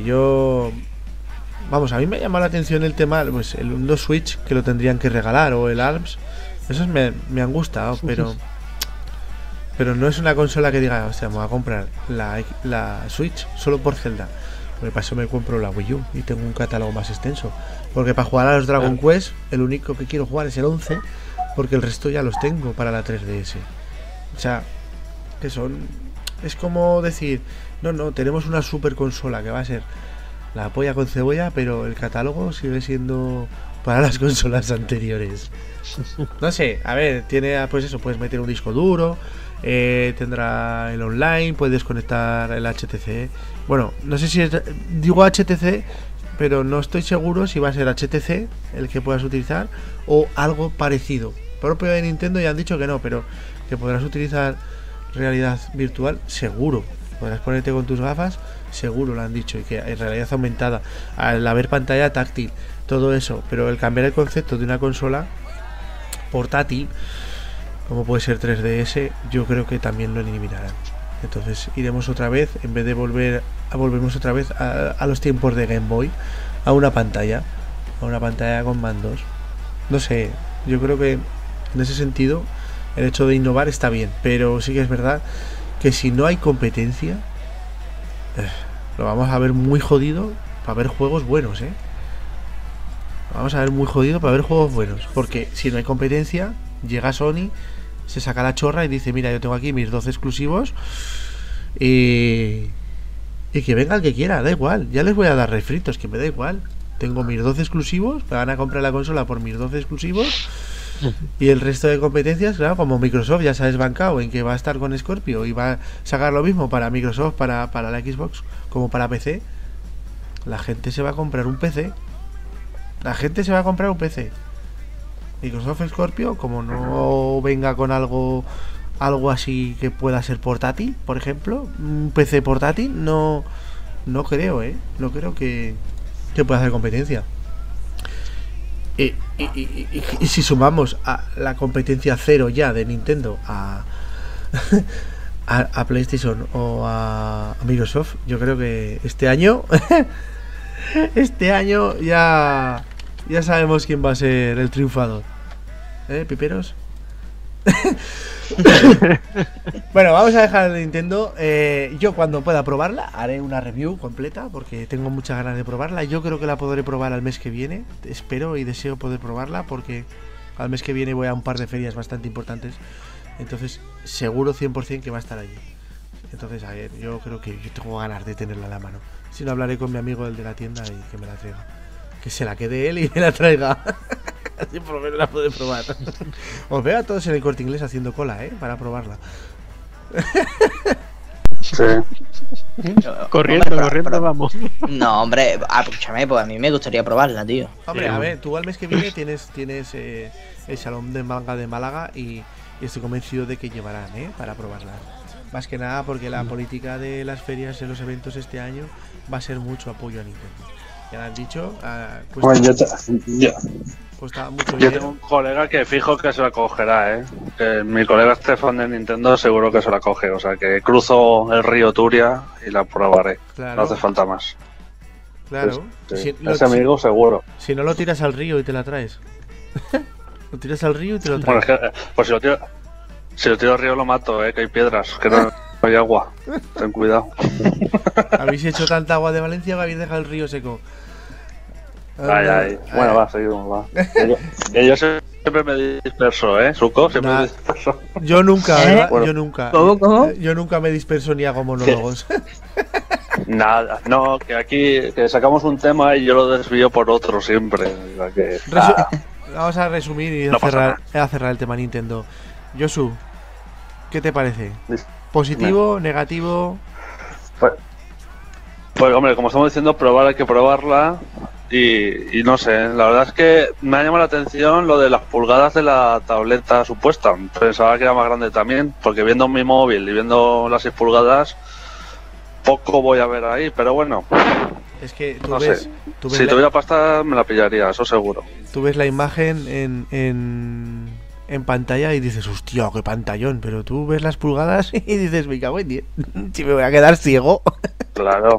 a mí me llama la atención el tema, pues el Nintendo Switch, que lo tendrían que regalar, o el ARMS. Esos me han gustado, pero no es una consola que diga, hostia, me voy a comprar la Switch solo por Zelda. Porque para eso me compro la Wii U y tengo un catálogo más extenso. Porque para jugar a los Dragon Quest, el único que quiero jugar es el 11, porque el resto ya los tengo para la 3DS. O sea, que es como decir, no, tenemos una super consola que va a ser la polla con cebolla, pero el catálogo sigue siendo para las consolas anteriores. No sé, a ver, tiene, pues eso, puedes meter un disco duro, tendrá el online, puedes conectar el HTC. Bueno, no sé si digo HTC, pero no estoy seguro si va a ser HTC el que puedas utilizar o algo parecido. Propio de Nintendo ya han dicho que no, pero que podrás utilizar realidad virtual, seguro. Podrás ponerte con tus gafas, seguro lo han dicho, y que en realidad aumentada, al haber pantalla táctil, todo eso. Pero el cambiar el concepto de una consola portátil, como puede ser 3DS, yo creo que también lo eliminarán. Entonces iremos otra vez, en vez de volvemos otra vez a los tiempos de Game Boy, a una pantalla con mandos. No sé, yo creo que en ese sentido el hecho de innovar está bien, pero sí que es verdad que si no hay competencia, lo vamos a ver muy jodido para ver juegos buenos, vamos a ver muy jodido para ver juegos buenos, porque si no hay competencia, llega Sony, se saca la chorra y dice, mira, yo tengo aquí mis 12 exclusivos y que venga el que quiera, da igual, ya les voy a dar refritos, que me da igual, tengo mis 12 exclusivos, me van a comprar la consola por mis 12 exclusivos. Y el resto de competencias, claro, como Microsoft ya se ha desbancado en que va a estar con Scorpio y va a sacar lo mismo para Microsoft, para la Xbox, como para PC, la gente se va a comprar un PC. Microsoft Scorpio, como no venga con algo algo así que pueda ser portátil, por ejemplo, un PC portátil, no creo, no creo que pueda hacer competencia. Y si sumamos a la competencia cero ya de Nintendo a PlayStation o a Microsoft, yo creo que este año ya sabemos quién va a ser el triunfador. ¿Piperos? Bueno, vamos a dejar el Nintendo. Yo cuando pueda probarla haré una review completa porque tengo muchas ganas de probarla. Yo creo que la podré probar al mes que viene. Espero y deseo poder probarla porque al mes que viene voy a un par de ferias bastante importantes. Entonces seguro 100% que va a estar allí. Entonces a ver, yo creo que yo tengo ganas de tenerla en la mano. Si no, hablaré con mi amigo el de la tienda y que me la traiga. Que se la quede él y me la traiga. Así por lo menos la puedo probar. Os veo a todos en el Corte Inglés haciendo cola, para probarla. Sí. Corriendo, vamos. No, hombre, escúchame, pues a mí me gustaría probarla, tío. Hombre, a ver, tú al mes que viene tienes el Salón de Manga de Málaga y estoy convencido de que llevarán, para probarla. Más que nada porque la política de las ferias y los eventos este año va a ser mucho apoyo a Nintendo. Ya lo han dicho. Cuesta mucho yo tengo un colega que fijo que se la cogerá, que mi colega Estefan de Nintendo seguro que se la coge, o sea que cruzo el río Turia y la probaré. Claro. No hace falta más. Claro. Pues, sí. Ese amigo seguro. Si no lo tiras al río y te la traes. Lo tiras al río y te lo traes. Bueno, pues si lo tiro al río lo mato, que hay piedras, que no hay agua. Ten cuidado. Habéis hecho tanta agua de Valencia que habéis dejado el río seco. Ay. Bueno, va, seguimos, va. Yo siempre me disperso, Suco, siempre me disperso. Yo nunca, ¿verdad? Bueno. ¿Cómo? Yo nunca me disperso ni hago monólogos. Nada, no, que aquí que sacamos un tema y yo lo desvío por otro siempre. O sea que, vamos a resumir y a cerrar el tema Nintendo. Josu, ¿qué te parece? ¿Positivo? ¿Negativo? Pues hombre, como estamos diciendo, hay que probarla. Y no sé, la verdad es que me ha llamado la atención lo de las pulgadas de la tableta supuesta. Pensaba que era más grande también, porque viendo mi móvil y viendo las 6 pulgadas, poco voy a ver ahí, pero bueno. Es que tú ves si tuviera pasta me la pillaría, eso seguro. Tú ves la imagen en pantalla y dices, hostia, qué pantallón, pero tú ves las pulgadas y dices, me cago en 10, si me voy a quedar ciego. Claro,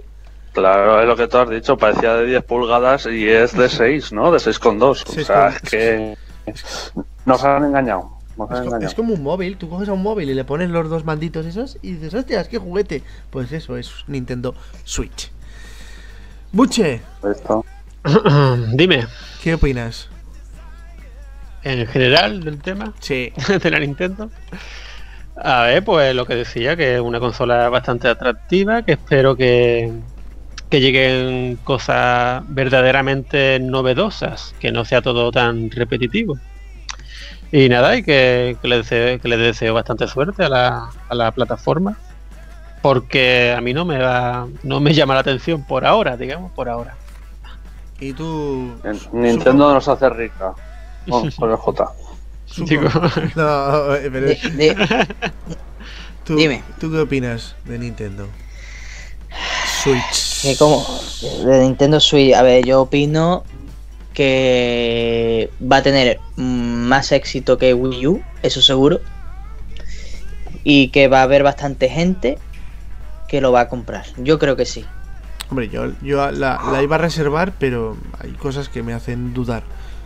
es lo que tú has dicho, parecía de 10 pulgadas y es de 6, ¿no? De 6,2. O sea, es que nos han engañado. Es como un móvil, tú coges a un móvil y le pones los dos manditos esos y dices, hostia, qué juguete. Pues eso es Nintendo Switch. Buche. Esto. Dime. ¿Qué opinas? En general del tema. Sí. De la Nintendo. A ver, pues lo que decía, que es una consola bastante atractiva, que espero que lleguen cosas verdaderamente novedosas, que no sea todo tan repetitivo. Y nada, y que le deseo bastante suerte a la plataforma, porque a mí no me llama la atención por ahora, digamos, por ahora. ¿Y tú? Nintendo nos hace rica. Con el J. No, pero Dime. ¿Tú qué opinas de Nintendo Switch? ¿Cómo? De Nintendo Switch, a ver, yo opino que va a tener más éxito que Wii U, eso seguro, y que va a haber bastante gente que lo va a comprar. Yo creo que sí. Hombre, yo la iba a reservar, pero hay cosas que me hacen dudar.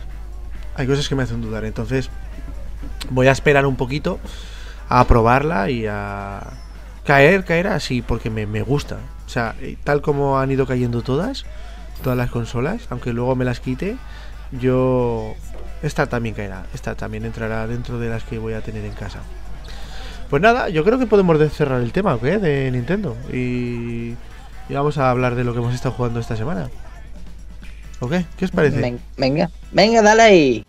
Entonces voy a esperar un poquito a probarla y a caer así, porque me gusta. O sea, tal como han ido cayendo todas las consolas, aunque luego me las quite, esta también caerá, esta también entrará dentro de las que voy a tener en casa. Pues nada, yo creo que podemos cerrar el tema, ¿ok? De Nintendo y vamos a hablar de lo que hemos estado jugando esta semana. ¿Ok? ¿Qué os parece? Venga, dale ahí.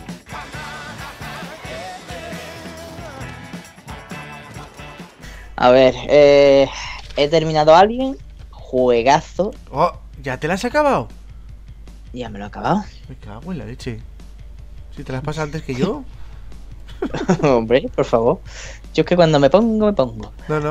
A ver, he terminado Alien, juegazo. Oh, ¿ya te la has acabado? Ya me lo he acabado. Me cago en la leche. Si te las pasas antes que yo. Hombre, por favor. Yo es que cuando me pongo, me pongo. No,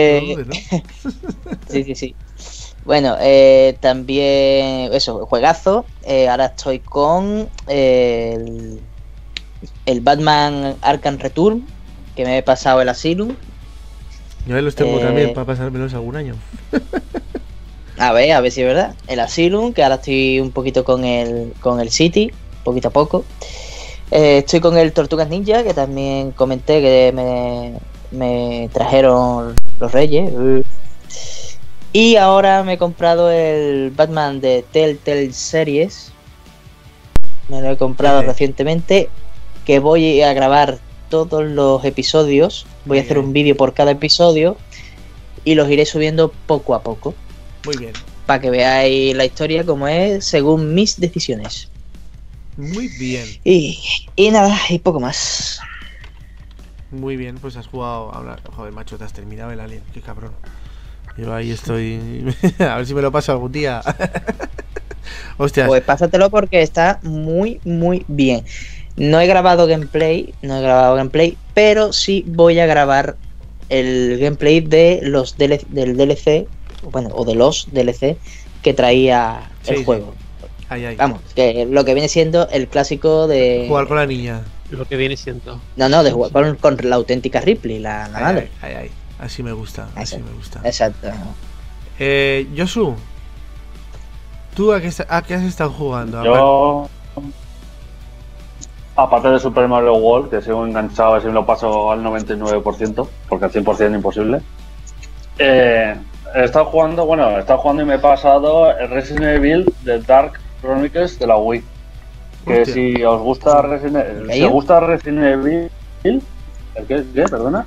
Sí. Bueno, también, eso, juegazo. Ahora estoy con el Batman Arkham Return, que me he pasado el Asylum. Yo los tengo también para pasármelos algún año. A ver si es verdad. El Asylum, que ahora estoy un poquito con el City, poquito a poco. Estoy con el Tortugas Ninja, que también comenté que me trajeron los Reyes. Y ahora me he comprado el Batman de Telltale Series. Me lo he comprado recientemente. Que voy a grabar todos los episodios. Voy a hacer un vídeo por cada episodio. Y los iré subiendo poco a poco. Muy bien. Para que veáis la historia como es según mis decisiones. Muy bien. Y nada, y poco más. Muy bien, pues has jugado. Joder, macho, te has terminado el Alien. Qué cabrón. Yo ahí estoy. A ver si me lo paso algún día. Hostias. Pues pásatelo porque está muy, muy bien. No he grabado gameplay, pero sí voy a grabar el gameplay de los del DLC, bueno, o de los DLC que traía el juego. Ay. Vamos, que lo que viene siendo el clásico de jugar con la niña. Lo que viene siendo. No, de jugar con la auténtica Ripley, la madre. Ay. Así me gusta, así me gusta. Exacto. Josu, ¿tú a qué has estado jugando? Yo, aparte de Super Mario World, que sigo enganchado, a ver si me lo paso al 99%, porque al 100% imposible. He estado jugando y me he pasado el Resident Evil de Dark Chronicles de la Wii. Que Hostia. Si os gusta Resident Evil, ¿el qué? Perdona.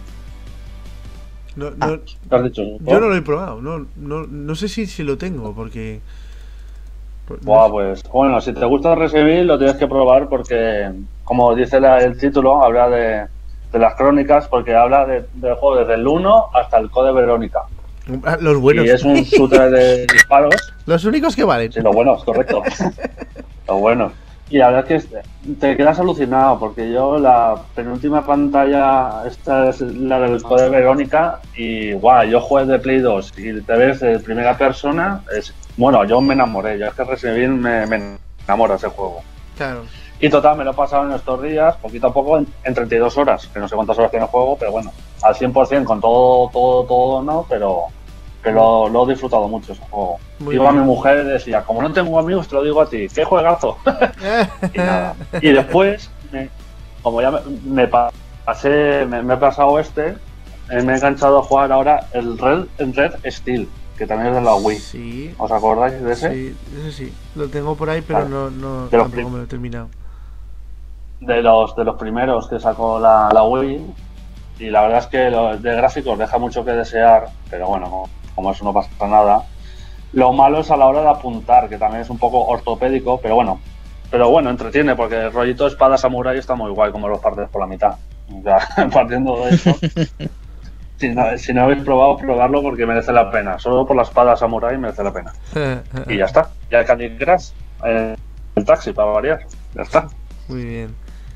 ¿Qué has dicho? Yo no lo he probado, no sé si lo tengo, porque... Pues bueno, si te gusta Resident Evil lo tienes que probar porque, como dice el título, habla de las crónicas, porque habla del juego desde el 1 hasta el Code Verónica. Los buenos. Y es un shooter de disparos. Los únicos que valen. Sí, los buenos, correcto. Los buenos. Y la verdad es que te quedas alucinado, porque yo la penúltima pantalla, esta es la del Code Verónica, y yo jugué de Play 2 y te ves de primera persona, yo me enamoré, es que Resident Evil me enamora ese juego. Claro. Y total, me lo he pasado en estos días, poquito a poco, en 32 horas, que no sé cuántas horas tiene el juego, pero bueno, al 100% con todo no, pero lo he disfrutado mucho ese juego. Iba a mi mujer y decía, como no tengo amigos, te lo digo a ti, ¡qué juegazo! Y nada. Y después, como ya me he pasado me he enganchado a jugar ahora el Red Steel, que también es de la Wii. Sí. ¿Os acordáis de ese? Sí, ese sí. Lo tengo por ahí, pero no tampoco me lo he terminado. De los primeros que sacó la Wii. Y la verdad es que de gráficos deja mucho que desear, pero bueno, como eso no pasa nada. Lo malo es a la hora de apuntar, que también es un poco ortopédico, pero bueno, entretiene, porque el rollito de espada samurai está muy guay, como los partes por la mitad. O sea, partiendo de eso, si no habéis probado, probarlo porque merece la pena. Solo por la espada samurai merece la pena. Y ya está. Ya el Candy Crush, el taxi, para variar. Ya está. Muy bien.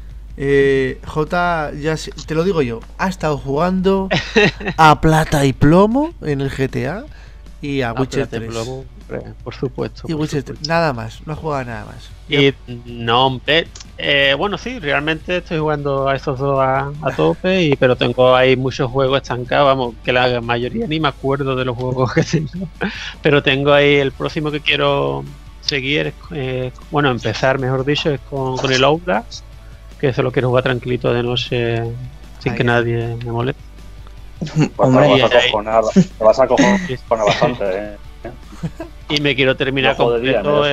J, ya te lo digo yo, ha estado jugando a Plata y Plomo en el GTA y a Witcher 3. Plomo, por supuesto. Y Witcher 3, nada más, no ha jugado nada más. Y no, hombre, bueno, sí, realmente estoy jugando a esos dos a tope, pero tengo ahí muchos juegos estancados, vamos, que la mayoría ni me acuerdo de los juegos que tengo, pero tengo ahí el próximo que quiero seguir, empezar, mejor dicho, es con el Outlast, que se lo quiero jugar tranquilito de noche sin que nadie me moleste. Te vas a cojonar bastante, Y me quiero terminar completo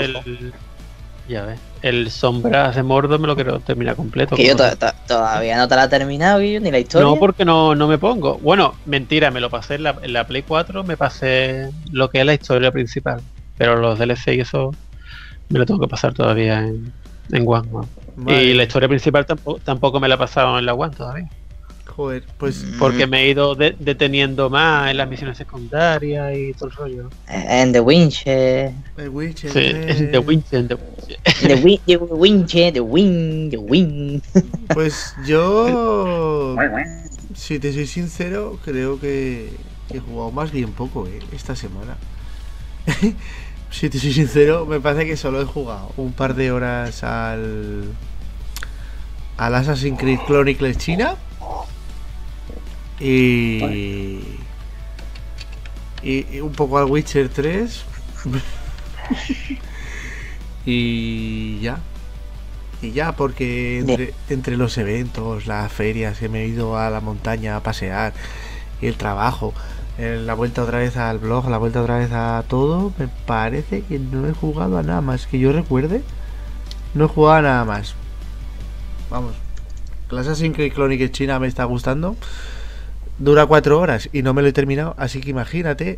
el Sombras de Mordor, me lo quiero terminar completo. Que yo todavía no te la he terminado, Guillo, ni la historia. No, porque no me pongo. Bueno, mentira, me lo pasé en la Play 4, me pasé lo que es la historia principal. Pero los DLC y eso me lo tengo que pasar todavía en One. Vale. Y la historia principal tampoco me la he pasado en la One todavía. Joder, pues... Porque me he ido deteniendo más en las misiones secundarias y todo el rollo. En The Witcher. The Witcher. Sí, en The Witcher. The Witcher. Pues yo... Si te soy sincero, creo que he jugado más bien poco, esta semana. Si te soy sincero, me parece que solo he jugado un par de horas al Assassin's Creed Chronicles China y un poco al Witcher 3 y ya porque entre los eventos, las ferias que me he ido a la montaña a pasear y el trabajo, la vuelta otra vez al blog, la vuelta otra vez a todo, me parece que no he jugado a nada más que yo recuerde. No he jugado a nada más. Vamos, la Assassin's Creed Chronicles China me está gustando. Dura 4 horas y no me lo he terminado, así que imagínate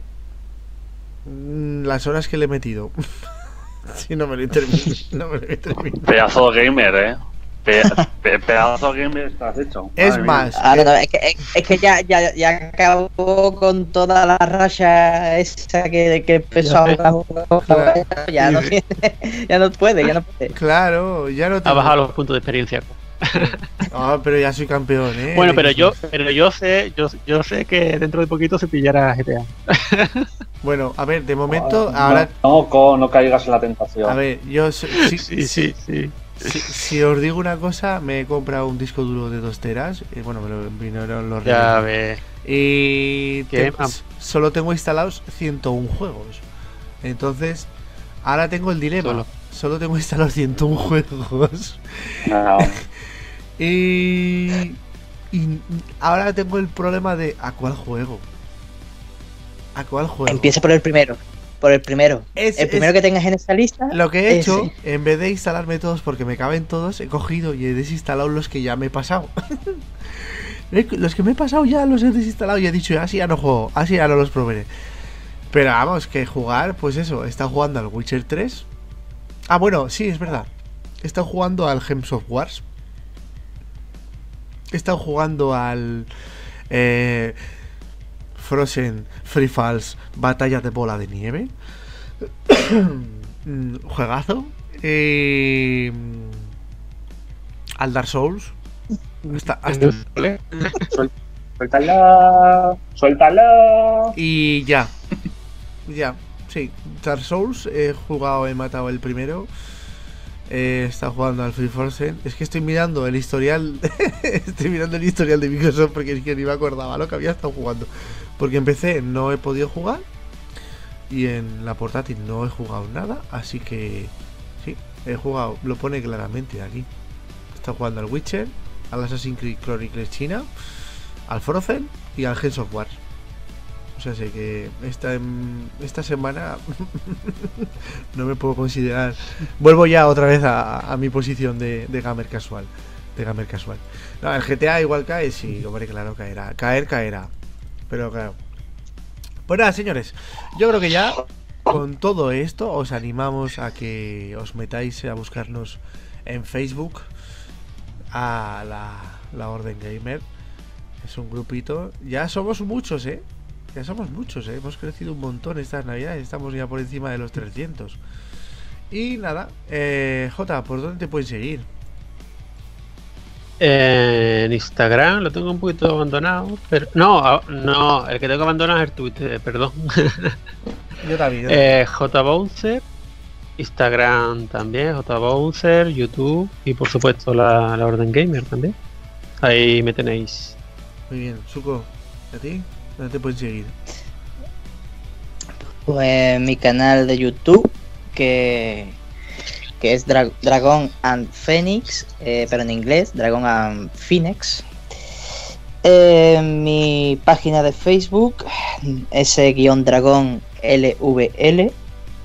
las horas que le he metido. Si no me lo he terminado, Pedazo de gamer, pedazo de gamer estás hecho. Es más, es que ya acabó con toda la racha esa que empezó ya no puede. Claro, ya no te... Ha bajado los puntos de experiencia. Pero ya soy campeón, Bueno, pero yo sé que dentro de poquito se pillará GTA. Bueno, a ver, de momento, ahora... No caigas en la tentación. A ver, yo... Sí. Si os digo una cosa, me he comprado un disco duro de 2 teras. Bueno, me lo vinieron los Ya ves. Y solo tengo instalados 101 juegos. Entonces, ahora tengo el dilema. Solo tengo instalados 101 juegos. No. Y ahora tengo el problema de ¿a cuál juego? Empieza por el primero. El primero que tengas en esta lista. Lo que he hecho, en vez de instalarme todos porque me caben todos, he cogido y he desinstalado los que ya me he pasado. Los que me he pasado ya los he desinstalado y he dicho, así ya no juego, así ya no los probaré. Pero vamos, que jugar, pues eso, he estado jugando al Witcher 3. Ah, bueno, sí, es verdad. He estado jugando al Gems of Wars. He estado jugando al Frozen Free Falls Batalla de Bola de Nieve. Juegazo. Al Dark Souls. Suéltala. Y ya, sí. Dark Souls he jugado, he matado el primero. He estado jugando al Free Force. Es que estoy mirando el historial. Estoy mirando el historial de Microsoft porque es que ni me acordaba lo que había estado jugando. Porque en PC no he podido jugar y en la portátil no he jugado nada. Así que sí, he jugado. Lo pone claramente aquí. He estado jugando al Witcher, al Assassin's Creed Chronicles China, al Frozen y al Gems of Wars. O sea, sé que esta semana no me puedo considerar. Vuelvo ya otra vez a mi posición de gamer casual. No, el GTA igual cae, sí, hombre, claro, caerá. Caerá. Pero claro. Pues nada, señores, yo creo que ya con todo esto os animamos a que os metáis a buscarnos en Facebook a la Orden Gamer. Es un grupito. Ya somos muchos, hemos crecido un montón estas navidades. Estamos ya por encima de los 300. Y nada, Jota, ¿por dónde te pueden seguir? En Instagram lo tengo un poquito abandonado, pero no, el que tengo abandonado es el Twitter, perdón. Yo también. JBouncer, Instagram también, JBouncer, YouTube y por supuesto la Orden Gamer también. Ahí me tenéis. Muy bien, Suco, ¿a ti? ¿Dónde te pueden seguir? Pues mi canal de YouTube, que es Dragon and Phoenix, pero en inglés, Dragon and Phoenix. Mi página de Facebook, S-Dragon LVL.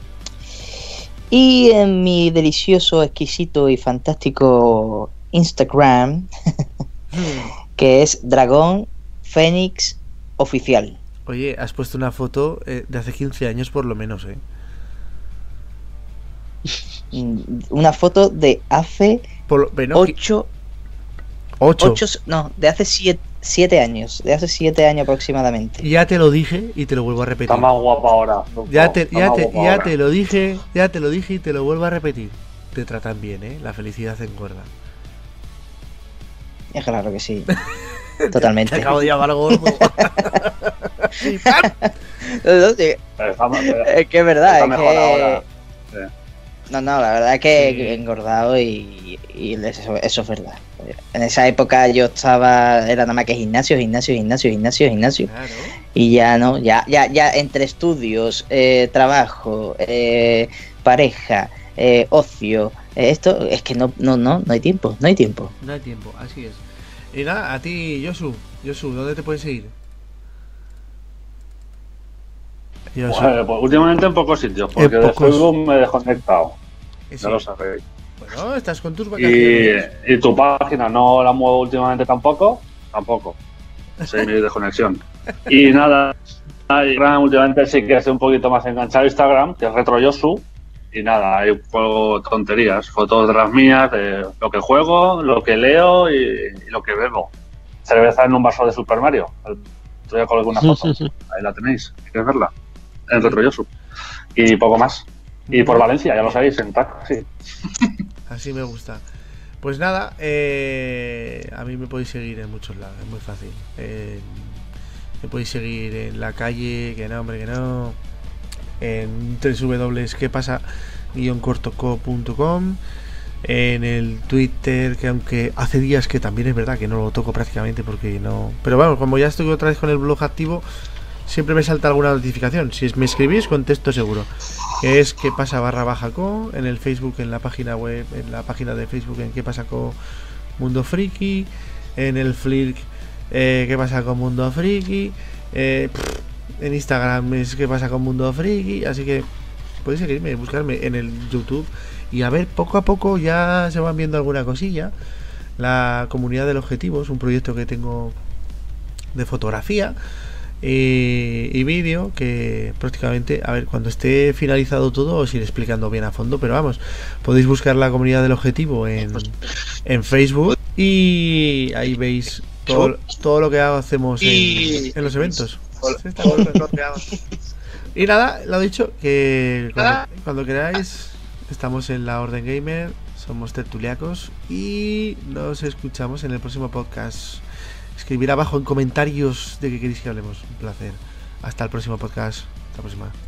Y en mi delicioso, exquisito y fantástico Instagram, que es Dragon Phoenix Oficial. Oye, has puesto una foto de hace 15 años por lo menos, Una foto de hace 8. No, de hace 7 años, de hace 7 años aproximadamente. Ya te lo dije y te lo vuelvo a repetir. Está más guapa ahora. Ya te lo dije y te lo vuelvo a repetir. Te tratan bien, la felicidad engorda. Es claro que sí. Totalmente. Te acabo de llamar gordo. Es que es verdad, es que... No, la verdad es que he engordado y eso es verdad. En esa época yo era nada más que gimnasio. Claro. Y ya no, ya entre estudios, trabajo, pareja, ocio, esto es que no hay tiempo. No hay tiempo, así es. Y nada, a ti, Josu, ¿dónde te puedes seguir? Pues últimamente en pocos sitios, porque de Facebook me he desconectado. Sí. Ya lo sabéis. Bueno, estás con tus vacaciones. Y tu página no la muevo últimamente tampoco. Sí, mi desconexión. Y nada, últimamente sí que estoy un poquito más enganchado a Instagram, que es RetroYosu. Y nada, hay tonterías, fotos de las mías, de lo que juego, lo que leo y lo que bebo. Cerveza en un vaso de Super Mario. Estoy con alguna foto. Ahí la tenéis, ¿quieres verla? En RetroYosu. Y poco más. Y por Valencia, ya lo sabéis, en taxi. Así me gusta. Pues nada, a mí me podéis seguir en muchos lados, es muy fácil. Me podéis seguir en la calle, que no. En www.quepasa-cortoco.com. En el Twitter, que aunque hace días que también es verdad que no lo toco prácticamente porque no... Pero bueno, como ya estoy otra vez con el blog activo, siempre me salta alguna notificación. Si me escribís, contesto seguro. Que es que pasa /co, en el Facebook, en la página web, en la página de Facebook, en que pasa con Mundo Friki, en el Flick, que pasa con Mundo Friki, en Instagram es que pasa con Mundo Friki, así que podéis seguirme, buscarme en el YouTube y a ver, poco a poco ya se van viendo alguna cosilla. La comunidad del objetivo es un proyecto que tengo de fotografía y vídeo, que prácticamente, a ver, cuando esté finalizado todo os iré explicando bien a fondo, pero vamos, podéis buscar la comunidad del objetivo en Facebook y ahí veis todo lo que hacemos en los eventos. Y nada, lo dicho, que cuando queráis estamos en la Orden Gamer, somos tertuliacos y nos escuchamos en el próximo podcast. Escribir abajo en comentarios de qué queréis que hablemos. Un placer. Hasta el próximo podcast. Hasta la próxima.